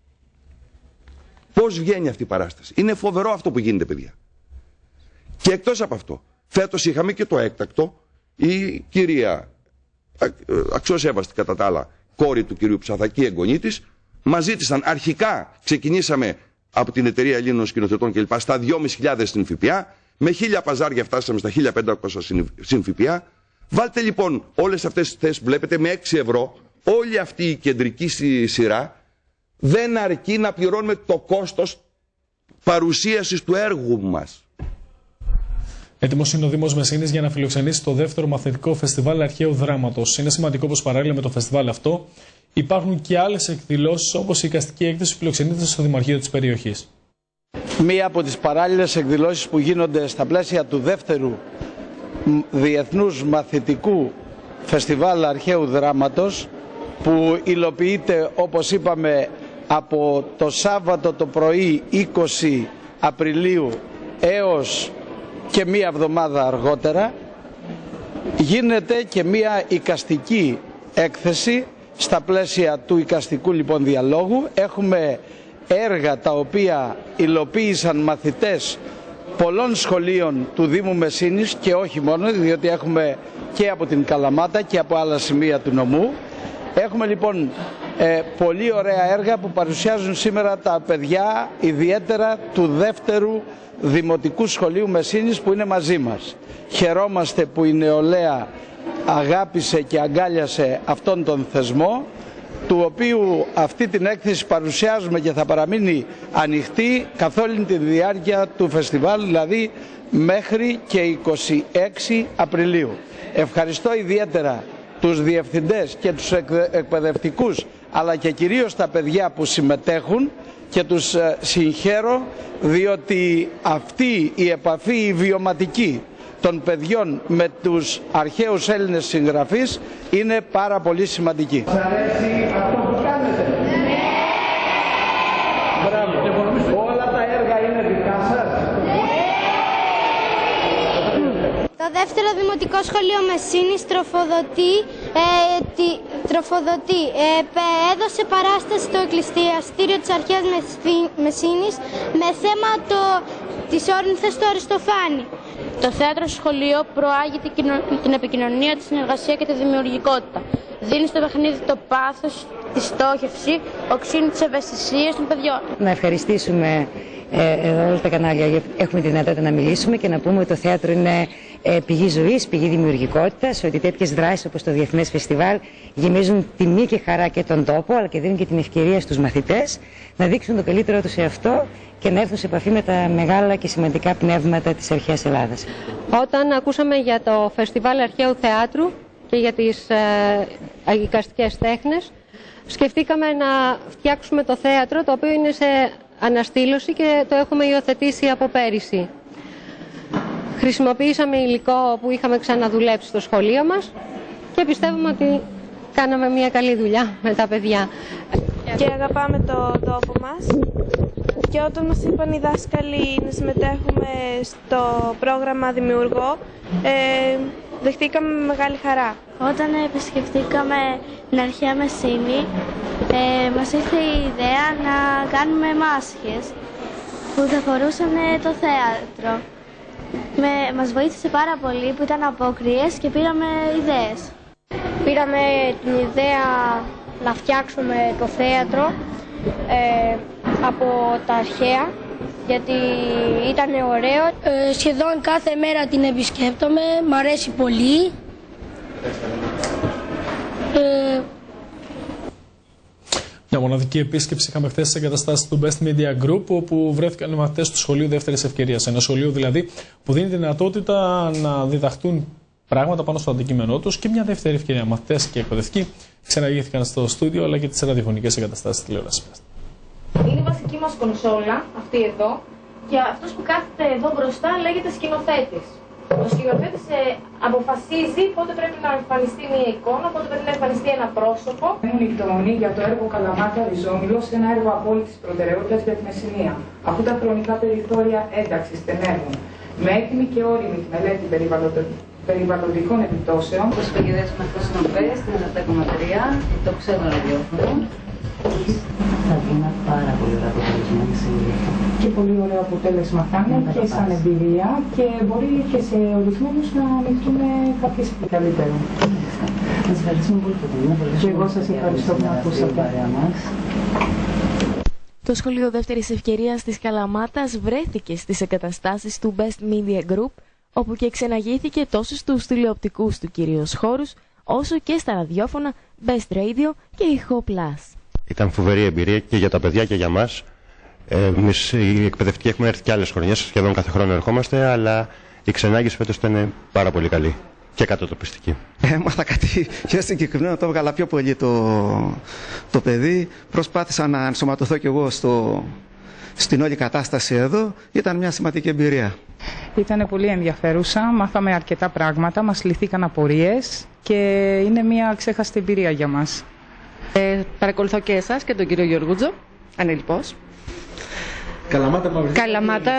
Πώς βγαίνει αυτή η παράσταση? Είναι φοβερό αυτό που γίνεται, παιδιά. Και εκτός από αυτό, φέτος είχαμε και το έκτακτο, η κυρία αξιοσέβαστη κατά τα άλλα κόρη του κυρίου Ψαθακή, εγγονή της, μας ζήτησαν, αρχικά ξεκινήσαμε από την εταιρεία Ελλήνων Σκηνοθετών κλπ. Στα δυόμισι χιλιάδες στην ΦΠΑ, με χίλια παζάρια φτάσαμε στα χίλια πεντακόσια στην ΦΠΑ. Βάλτε λοιπόν όλες αυτές τις θέσεις που βλέπετε με έξι ευρώ, όλη αυτή η κεντρική σειρά δεν αρκεί να πληρώνουμε το κόστος παρουσίασης του έργου μας. Έτοιμος είναι ο Δήμος Μεσσήνης για να φιλοξενήσει το δεύτερο μαθητικό φεστιβάλ αρχαίου δράματος. Είναι σημαντικό πως παράλληλα με το φεστιβάλ αυτό υπάρχουν και άλλες εκδηλώσεις, όπως η εικαστική έκθεση που φιλοξενείται στο Δημαρχείο της περιοχής. Μία από τις παράλληλες εκδηλώσεις που γίνονται στα πλαίσια του δεύτερου Διεθνούς Μαθητικού Φεστιβάλ Αρχαίου Δράματος, που υλοποιείται, όπως είπαμε, από το Σάββατο το πρωί είκοσι Απριλίου έως και μία εβδομάδα αργότερα, γίνεται και μία εικαστική έκθεση στα πλαίσια του εικαστικού λοιπόν διαλόγου. Έχουμε έργα τα οποία υλοποίησαν μαθητές πολλών σχολείων του Δήμου Μεσσήνης και όχι μόνο, διότι έχουμε και από την Καλαμάτα και από άλλα σημεία του νομού. Έχουμε λοιπόν ε, πολύ ωραία έργα που παρουσιάζουν σήμερα τα παιδιά, ιδιαίτερα του δεύτερου Δημοτικού Σχολείου Μεσσήνης, που είναι μαζί μας. Χαιρόμαστε που η νεολαία αγάπησε και αγκάλιασε αυτόν τον θεσμό, του οποίου αυτή την έκθεση παρουσιάζουμε και θα παραμείνει ανοιχτή καθ' όλη τη διάρκεια του φεστιβάλ, δηλαδή μέχρι και είκοσι έξι Απριλίου. Ευχαριστώ ιδιαίτερα τους διευθυντές και τους εκπαιδευτικούς, αλλά και κυρίως τα παιδιά που συμμετέχουν, και τους συγχαίρω, διότι αυτή η επαφή η βιωματική των παιδιών με τους αρχαίους Έλληνες συγγραφείς είναι πάρα πολύ σημαντική. Σας αρέσει αυτό που κάνετε? Ναι! Μπράβο. Όλα τα έργα είναι δικά σας? Το δεύτερο Δημοτικό Σχολείο Μεσσήνης τροφοδοτεί, ε, τη, τροφοδοτεί ε, έδωσε παράσταση στο εκκληστιαστήριο της Αρχαίας Μεσσήνης με θέμα το, τις όρνηθες του Αριστοφάνη. Το θέατρο σχολείο προάγει την, την επικοινωνία, τη συνεργασία και τη δημιουργικότητα. Δίνει στο παιχνίδι το πάθος, τη στόχευση, οξύνει τις ευαισθησίες των παιδιών. Να ευχαριστήσουμε ε, όλα τα κανάλια. Έχουμε τη δυνατότητα να μιλήσουμε και να πούμε ότι το θέατρο είναι ε, πηγή ζωής, πηγή δημιουργικότητας, ότι τέτοιες δράσεις όπως το Διεθνές Φεστιβάλ γεμίζουν τιμή και χαρά και τον τόπο, αλλά και δίνουν και την ευκαιρία στους μαθητές να δείξουν το καλύτερο τους σε αυτό και να έρθουν σε επαφή με τα μεγάλα και σημαντικά πνεύματα της αρχαίας Ελλάδας. Όταν ακούσαμε για το Φεστιβάλ Αρχαίου Θεάτρου και για τις ε, εικαστικές τέχνες, σκεφτήκαμε να φτιάξουμε το θέατρο, το οποίο είναι σε αναστήλωση και το έχουμε υιοθετήσει από πέρυσι. Χρησιμοποιήσαμε υλικό που είχαμε ξαναδουλέψει στο σχολείο μας και πιστεύουμε ότι κάναμε μια καλή δουλειά με τα παιδιά. Και αγαπάμε το τόπο μας. και όταν μας είπαν οι δάσκαλοι να συμμετέχουμε στο πρόγραμμα Δημιουργώ, ε, δεχτήκαμε με μεγάλη χαρά. Όταν επισκεφτήκαμε την αρχαία Μεσίνη, ε, μας ήρθε η ιδέα να κάνουμε μάσχες που θα φορούσαν το θέατρο. Με, μας βοήθησε πάρα πολύ που ήταν απόκριες και πήραμε ιδέες. Πήραμε την ιδέα να φτιάξουμε το θέατρο ε, από τα αρχαία, γιατί ήταν ωραίο. Ε, σχεδόν κάθε μέρα την επισκέπτομαι, μ' αρέσει πολύ. Ε, Μια μοναδική επίσκεψη είχαμε χθες στις εγκαταστάσεις του Best Media Group, όπου βρέθηκαν οι μαθητές του σχολείου δεύτερης ευκαιρίας. Ένα σχολείο δηλαδή που δίνει δυνατότητα να διδαχτούν πράγματα πάνω στο αντικείμενό τους και μια δεύτερη ευκαιρία. Μαθητές και εκπαιδευτικοί ξεναγήθηκαν στο στούντιο αλλά και τις ραδιοφωνικές εγκαταστάσεις τηλεόρασης. Είναι η βασική μας κονσόλα, αυτή εδώ, και αυτός που κάθεται εδώ μπροστά λέγεται σκηνοθέτης. Ο σκηνοθέτης ε, αποφασίζει πότε πρέπει να εμφανιστεί μια εικόνα, πότε πρέπει να εμφανιστεί ένα πρόσωπο. Ήμουν υπομονή για το έργο Καλαμάτα Ριζόμυλος, ένα έργο απόλυτης προτεραιότητας για τη Μεσσηνία, αφού τα χρονικά περιθώρια ένταξης στενεύουν. Με έτοιμη και όριμη τη μελέτη περιβαλλοντικών επιπτώσεων. Όπως υπεγγελέσουμε αυτό στον ΠΕΣ, στην εβδομήντα κόμμα τρία, το ξένο ραδιόφωνο. Θα βγει ένα πάρα πολύ ωραίο αποτέλεσμα αυτό. Και πολύ ωραίο αποτέλεσμα θα είναι και σαν εμπειρία και μπορεί και σε ορισμένους να ανοιχτούν κάποιες καλύτερα. Σας ευχαριστούμε πολύ που ήρθατε. Και εγώ σας ευχαριστώ που με ακούσατε. Το σχολείο δεύτερης ευκαιρίας της Καλαμάτας βρέθηκε στις εγκαταστάσεις του Best Media Group, όπου και ξεναγήθηκε τόσο στους τηλεοπτικούς του κυρίως χώρους, όσο και στα ραδιόφωνα Best Radio και Ηχό Plus. Ήταν φοβερή εμπειρία και για τα παιδιά και για μας. Εμείς οι εκπαιδευτικοί έχουμε έρθει και άλλες χρονιές, σχεδόν κάθε χρόνο ερχόμαστε, αλλά η ξενάγηση φέτος ήταν πάρα πολύ καλή και κατατοπιστική. Έμαθα κάτι πιο συγκεκριμένο, το έβγαλα πιο πολύ το, το παιδί. Προσπάθησα να ενσωματωθώ κι εγώ στο, στην όλη κατάσταση εδώ. Ήταν μια σημαντική εμπειρία. Ήταν πολύ ενδιαφέρουσα, μάθαμε αρκετά πράγματα, μας λυθήκαν απορίες και είναι μια ξέχαστη εμπειρία για μας. Ε, παρακολουθώ και εσάς και τον κύριο Γεωργούτζο, ανελιπώς. Καλαμάτα, Μαυρισία. Καλαμάτα.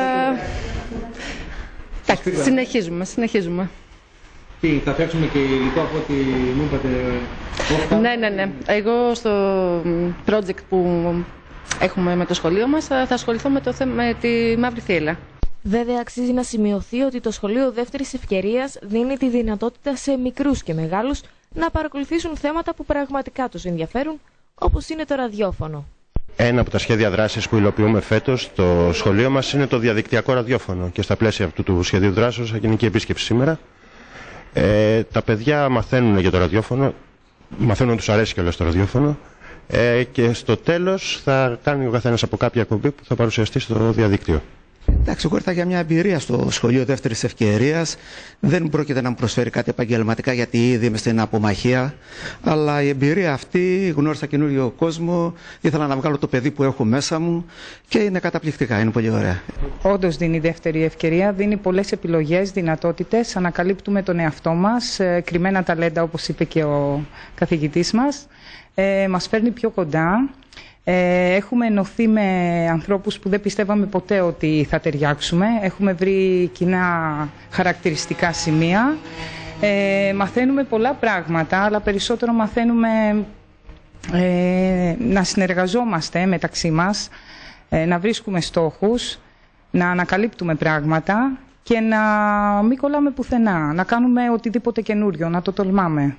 Εντάξει, συνεχίζουμε, συνεχίζουμε. Τι, θα φτιάξουμε και υλικό από ό,τι μου είπατε. Ναι, ναι, ναι. Εγώ στο project που έχουμε με το σχολείο μας θα ασχοληθώ με, το, με τη μαύρη θύελλα. Βέβαια, αξίζει να σημειωθεί ότι το σχολείο δεύτερης ευκαιρίας δίνει τη δυνατότητα σε μικρούς και μεγάλους να παρακολουθήσουν θέματα που πραγματικά τους ενδιαφέρουν, όπως είναι το ραδιόφωνο. Ένα από τα σχέδια δράσης που υλοποιούμε φέτος στο σχολείο μας είναι το διαδικτυακό ραδιόφωνο και στα πλαίσια αυτού του σχεδίου δράσεως θα γίνει και επίσκεψη σήμερα. Ε, τα παιδιά μαθαίνουν για το ραδιόφωνο, μαθαίνουν τους αρέσει κιόλας το ραδιόφωνο ε, και στο τέλος θα κάνει ο καθένας από κάποια εκπομπή που θα παρουσιαστεί στο διαδίκτυο. Εντάξει, εγώ ήρθα για μια εμπειρία στο σχολείο δεύτερης ευκαιρίας. Δεν πρόκειται να μου προσφέρει κάτι επαγγελματικά γιατί ήδη είμαι στην απομαχία. Αλλά η εμπειρία αυτή, γνώρισα καινούριο κόσμο, ήθελα να βγάλω το παιδί που έχω μέσα μου και είναι καταπληκτικά, είναι πολύ ωραία. Όντως δίνει δεύτερη ευκαιρία, δίνει πολλές επιλογές, δυνατότητες, ανακαλύπτουμε τον εαυτό μας, κρυμμένα ταλέντα όπως είπε και ο καθηγητής μας. Ε, μας φέρνει πιο κοντά. Ε, έχουμε ενωθεί με ανθρώπους που δεν πιστεύαμε ποτέ ότι θα ταιριάξουμε. Έχουμε βρει κοινά χαρακτηριστικά σημεία. Ε, μαθαίνουμε πολλά πράγματα, αλλά περισσότερο μαθαίνουμε ε, να συνεργαζόμαστε μεταξύ μας, ε, να βρίσκουμε στόχους, να ανακαλύπτουμε πράγματα και να μην κολλάμε πουθενά, να κάνουμε οτιδήποτε καινούριο, να το τολμάμε.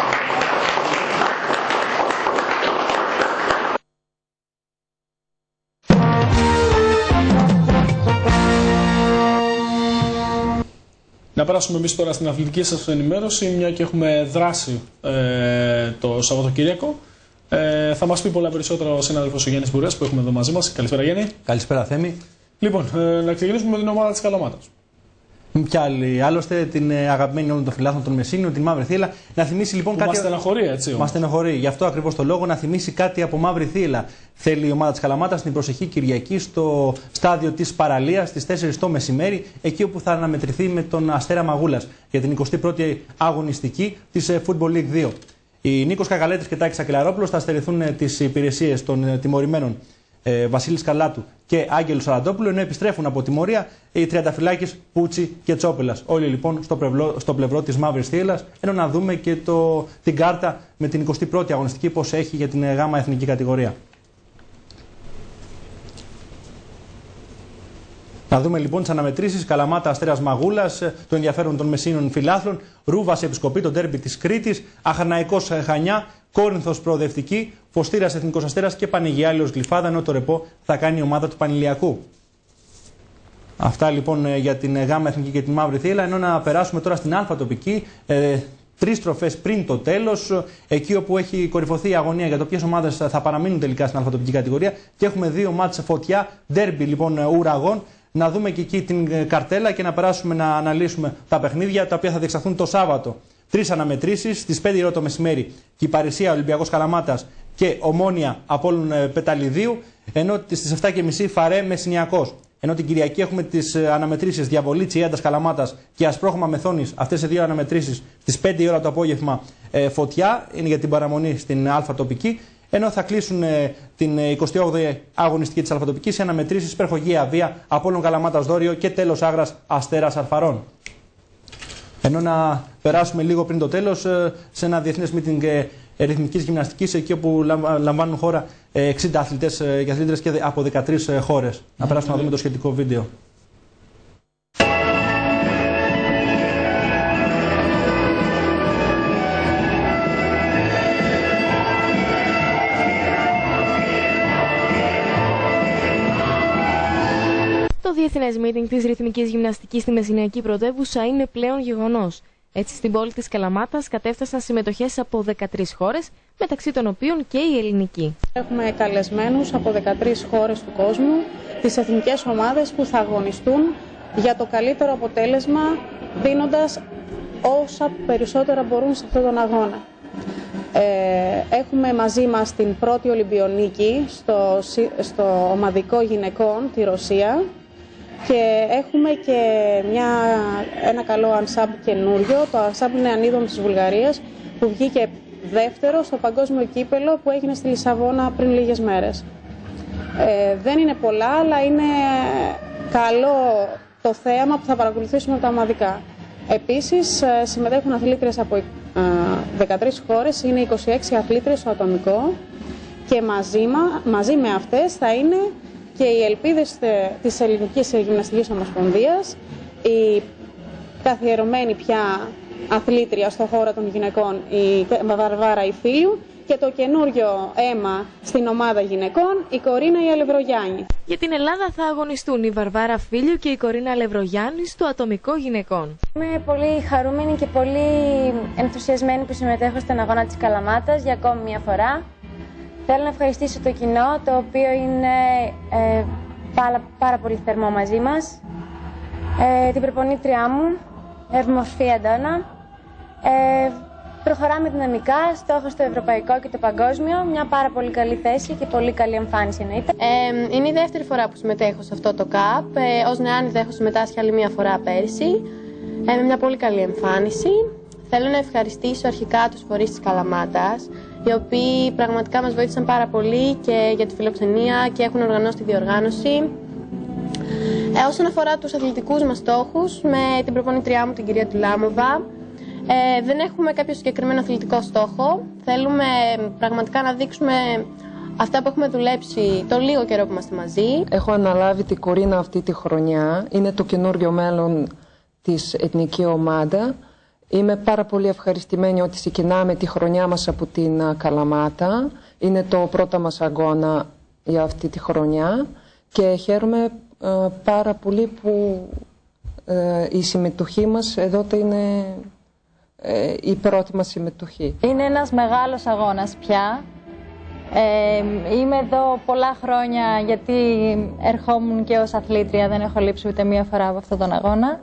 Να περάσουμε εμείς τώρα στην αθλητική σας ενημέρωση, μια και έχουμε δράσει ε, το Σαββατοκύριακο. Ε, θα μας πει πολλά περισσότερα ο συνάδελφος ο Γιάννης Μπουρές που έχουμε εδώ μαζί μας. Καλησπέρα Γιάννη. Καλησπέρα Θέμη. Λοιπόν, ε, να ξεκινήσουμε με την ομάδα της Καλαμάτας. Ποια άλλη, άλλωστε την αγαπημένη όλων των φιλάθλων των Μεσσήνιων, την Μαύρη Θύελλα. Να θυμίσει λοιπόν που κάτι. Μας στεναχωρεί, έτσι. Μας στεναχωρεί. Γι' αυτό ακριβώς το λόγο να θυμίσει κάτι από Μαύρη Θύελλα. Θέλει η ομάδα της Καλαμάτας την προσεχή Κυριακή στο στάδιο της Παραλίας στις τέσσερις το μεσημέρι, εκεί όπου θα αναμετρηθεί με τον Αστέρα Μαγούλας για την εικοστή πρώτη αγωνιστική της Football League δύο. Οι Νίκος Καγαλέτης και Τάκης Ακελαρόπουλος θα στερηθούν τις υπηρεσίες των τιμωρημένων ε, Βασίλης Καλάτου και Άγγελου Σαραντόπουλου, ενώ επιστρέφουν από τιμωρία οι τριανταφυλάκες Πούτσι και Τσόπελας. Όλοι λοιπόν στο πλευρό, στο πλευρό της Μαύρης Θύελλας, ενώ να δούμε και το, την κάρτα με την εικοστή πρώτη αγωνιστική πώς έχει για την γάμα εθνική κατηγορία. Να δούμε λοιπόν τις αναμετρήσεις. Καλαμάτα Αστέρας Μαγούλας, το ενδιαφέρον των Μεσσίνων φιλάθλων, Ρούβας Επισκοπή, το ντέρμπι της Κρήτης, Αχαναϊκός Χανιά, Κόρινθος Προοδευτική, Φωστήρας Εθνικός Αστέρας και Πανηγιάλειος Γλυφάδα, ενώ το ρεπό θα κάνει η ομάδα του Πανηλιακού. Αυτά λοιπόν για την γάμα εθνική και την Μαύρη Θύελλα, ενώ να περάσουμε τώρα στην Α τοπική. Ε, Τρεις στροφές πριν το τέλος, εκεί όπου έχει κορυφωθεί η αγωνία για το ποιες ομάδες θα παραμείνουν τελικά στην Α τοπική κατηγορία. Και έχουμε δύο μάτς φωτιά, ντέρμπι λοιπόν ουραγών. Να δούμε και εκεί την καρτέλα και να περάσουμε να αναλύσουμε τα παιχνίδια τα οποία θα διεξαχθούν το Σάββατο. Τρεις αναμετρήσεις, στις πέντε η ώρα το μεσημέρι Κυπαρισία Ολυμπιακός Καλαμάτας και Ομόνια Απόλλων Πεταλιδίου, ενώ στις εφτά και μισή Φαρέ Μεσσηνιακός. Ενώ την Κυριακή έχουμε τις αναμετρήσεις Διαβολή Τσιέντας Καλαμάτας και Ασπρόχωμα Μεθόνης, αυτές οι δύο αναμετρήσεις στις πέντε η ώρα το απόγευμα ε, φωτιά, είναι για την παραμονή στην Α τοπική. Ενώ θα κλείσουν ε, την εικοστή όγδοη αγωνιστική της Αλφατοπικής οι αναμετρήσεις Περχογία Βία, Απόλλων Καλαμάτας Δόριο και τέλος Άγρας Αστέρας Αρφαρών. Ενώ να περάσουμε λίγο πριν το τέλος ε, σε ένα διεθνές μίτινγκ ε, ρυθμικής γυμναστικής, εκεί όπου λαμβάνουν χώρα ε, εξήντα αθλητές ε, και αθλήτρες και από δεκατρείς ε, χώρες. Να περάσουμε να δούμε το σχετικό βίντεο. Το διεθνές μίτινγκ της ρυθμικής γυμναστικής στη Μεσσηνιακή Πρωτεύουσα είναι πλέον γεγονός. Έτσι, στην πόλη της Καλαμάτας κατέφτασαν συμμετοχές από δεκατρείς χώρες, μεταξύ των οποίων και η ελληνική. Έχουμε καλεσμένους από δεκατρείς χώρες του κόσμου, τις εθνικές ομάδες που θα αγωνιστούν για το καλύτερο αποτέλεσμα, δίνοντας όσα περισσότερα μπορούν σε αυτόν τον αγώνα. Ε, έχουμε μαζί μας την πρώτη Ολυμπιονίκη στο, στο ομαδικό γυναικών, τη Ρωσία, και έχουμε και μια, ένα καλό ανσάμπ καινούριο, το ανσάμπ Νεανίδων της Βουλγαρίας, που βγήκε δεύτερο στο παγκόσμιο κύπελο που έγινε στη Λισαβόνα πριν λίγες μέρες. Ε, δεν είναι πολλά, αλλά είναι καλό το θέαμα που θα παρακολουθήσουμε από τα ομαδικά. Επίσης, συμμετέχουν αθλήτριες από δεκατρείς χώρες, είναι είκοσι έξι αθλήτριες στο ατομικό και μαζί, μαζί με αυτές θα είναι και οι ελπίδες της Ελληνικής Γυμναστικής Ομοσπονδίας, η καθιερωμένη πια αθλήτρια στον χώρο των γυναικών, η Βαρβάρα Ιφίλιου, και το καινούριο αίμα στην ομάδα γυναικών, η Κορίνα η Αλευρογιάννη. Για την Ελλάδα θα αγωνιστούν η Βαρβάρα Φίλιου και η Κορίνα Αλευρογιάννη στο ατομικό γυναικών. Είμαι πολύ χαρούμενη και πολύ ενθουσιασμένη που συμμετέχω στον αγώνα της Καλαμάτας για ακόμη μια φορά. Θέλω να ευχαριστήσω το κοινό, το οποίο είναι ε, πάρα, πάρα πολύ θερμό μαζί μας, ε, την προπονήτριά μου, Ευμορφή Αντώνα. Ε, προχωράμε δυναμικά, στόχος το ευρωπαϊκό και το παγκόσμιο, μια πάρα πολύ καλή θέση και πολύ καλή εμφάνιση εννοείται. Ε, είναι η δεύτερη φορά που συμμετέχω σε αυτό το ΚΑΠ. Ε, ως νεάνιδα έχω συμμετάσχει άλλη μια φορά πέρυσι, ε, με μια πολύ καλή εμφάνιση. Θέλω να ευχαριστήσω αρχικά τους φορείς της Καλαμάτας, οι οποίοι πραγματικά μας βοήθησαν πάρα πολύ και για τη φιλοξενία και έχουν οργανώσει τη διοργάνωση. Ε, όσον αφορά τους αθλητικούς μας στόχους, με την προπονήτριά μου, την κυρία Τουλάμοβα, ε, δεν έχουμε κάποιο συγκεκριμένο αθλητικό στόχο. Θέλουμε πραγματικά να δείξουμε αυτά που έχουμε δουλέψει το λίγο καιρό που είμαστε μαζί. Έχω αναλάβει την Κορίνα αυτή τη χρονιά. Είναι το καινούριο μέλλον της εθνική ομάδα. Είμαι πάρα πολύ ευχαριστημένη ότι ξεκινάμε τη χρονιά μας από την Καλαμάτα. Είναι το πρώτο μας αγώνα για αυτή τη χρονιά και χαίρομαι ε, πάρα πολύ που ε, η συμμετοχή μας εδώ είναι ε, η πρώτη μας συμμετοχή. Είναι ένας μεγάλος αγώνας πια. Ε, είμαι εδώ πολλά χρόνια γιατί ερχόμουν και ως αθλήτρια, δεν έχω λείψει ούτε μία φορά από αυτόν τον αγώνα.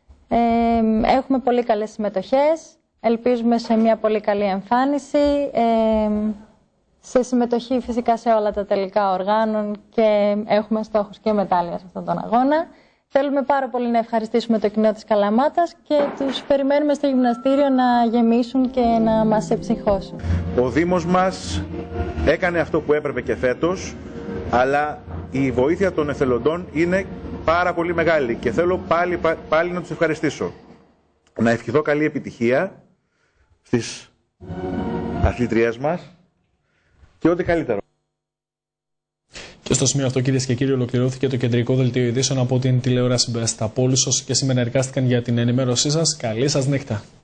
Ε, έχουμε πολύ καλές συμμετοχές, ελπίζουμε σε μια πολύ καλή εμφάνιση, ε, σε συμμετοχή φυσικά σε όλα τα τελικά οργάνων και έχουμε στόχους και μετάλλια σε αυτόν τον αγώνα. Θέλουμε πάρα πολύ να ευχαριστήσουμε το κοινό της Καλαμάτας και τους περιμένουμε στο γυμναστήριο να γεμίσουν και να μας εψυχώσουν. Ο Δήμος μας έκανε αυτό που έπρεπε και φέτος. αλλά η βοήθεια των εθελοντών είναι πάρα πολύ μεγάλη και θέλω πάλι, πάλι να τους ευχαριστήσω. Να ευχηθώ καλή επιτυχία στις αθλητριές μας και ό,τι καλύτερο. Και στο σημείο αυτό, κυρίες και κύριοι, ολοκληρώθηκε το κεντρικό δελτίο ειδήσεων από την τηλεόραση Best. Από όλους όσοι και σήμερα εργάστηκαν για την ενημέρωσή σας, καλή σας νύχτα.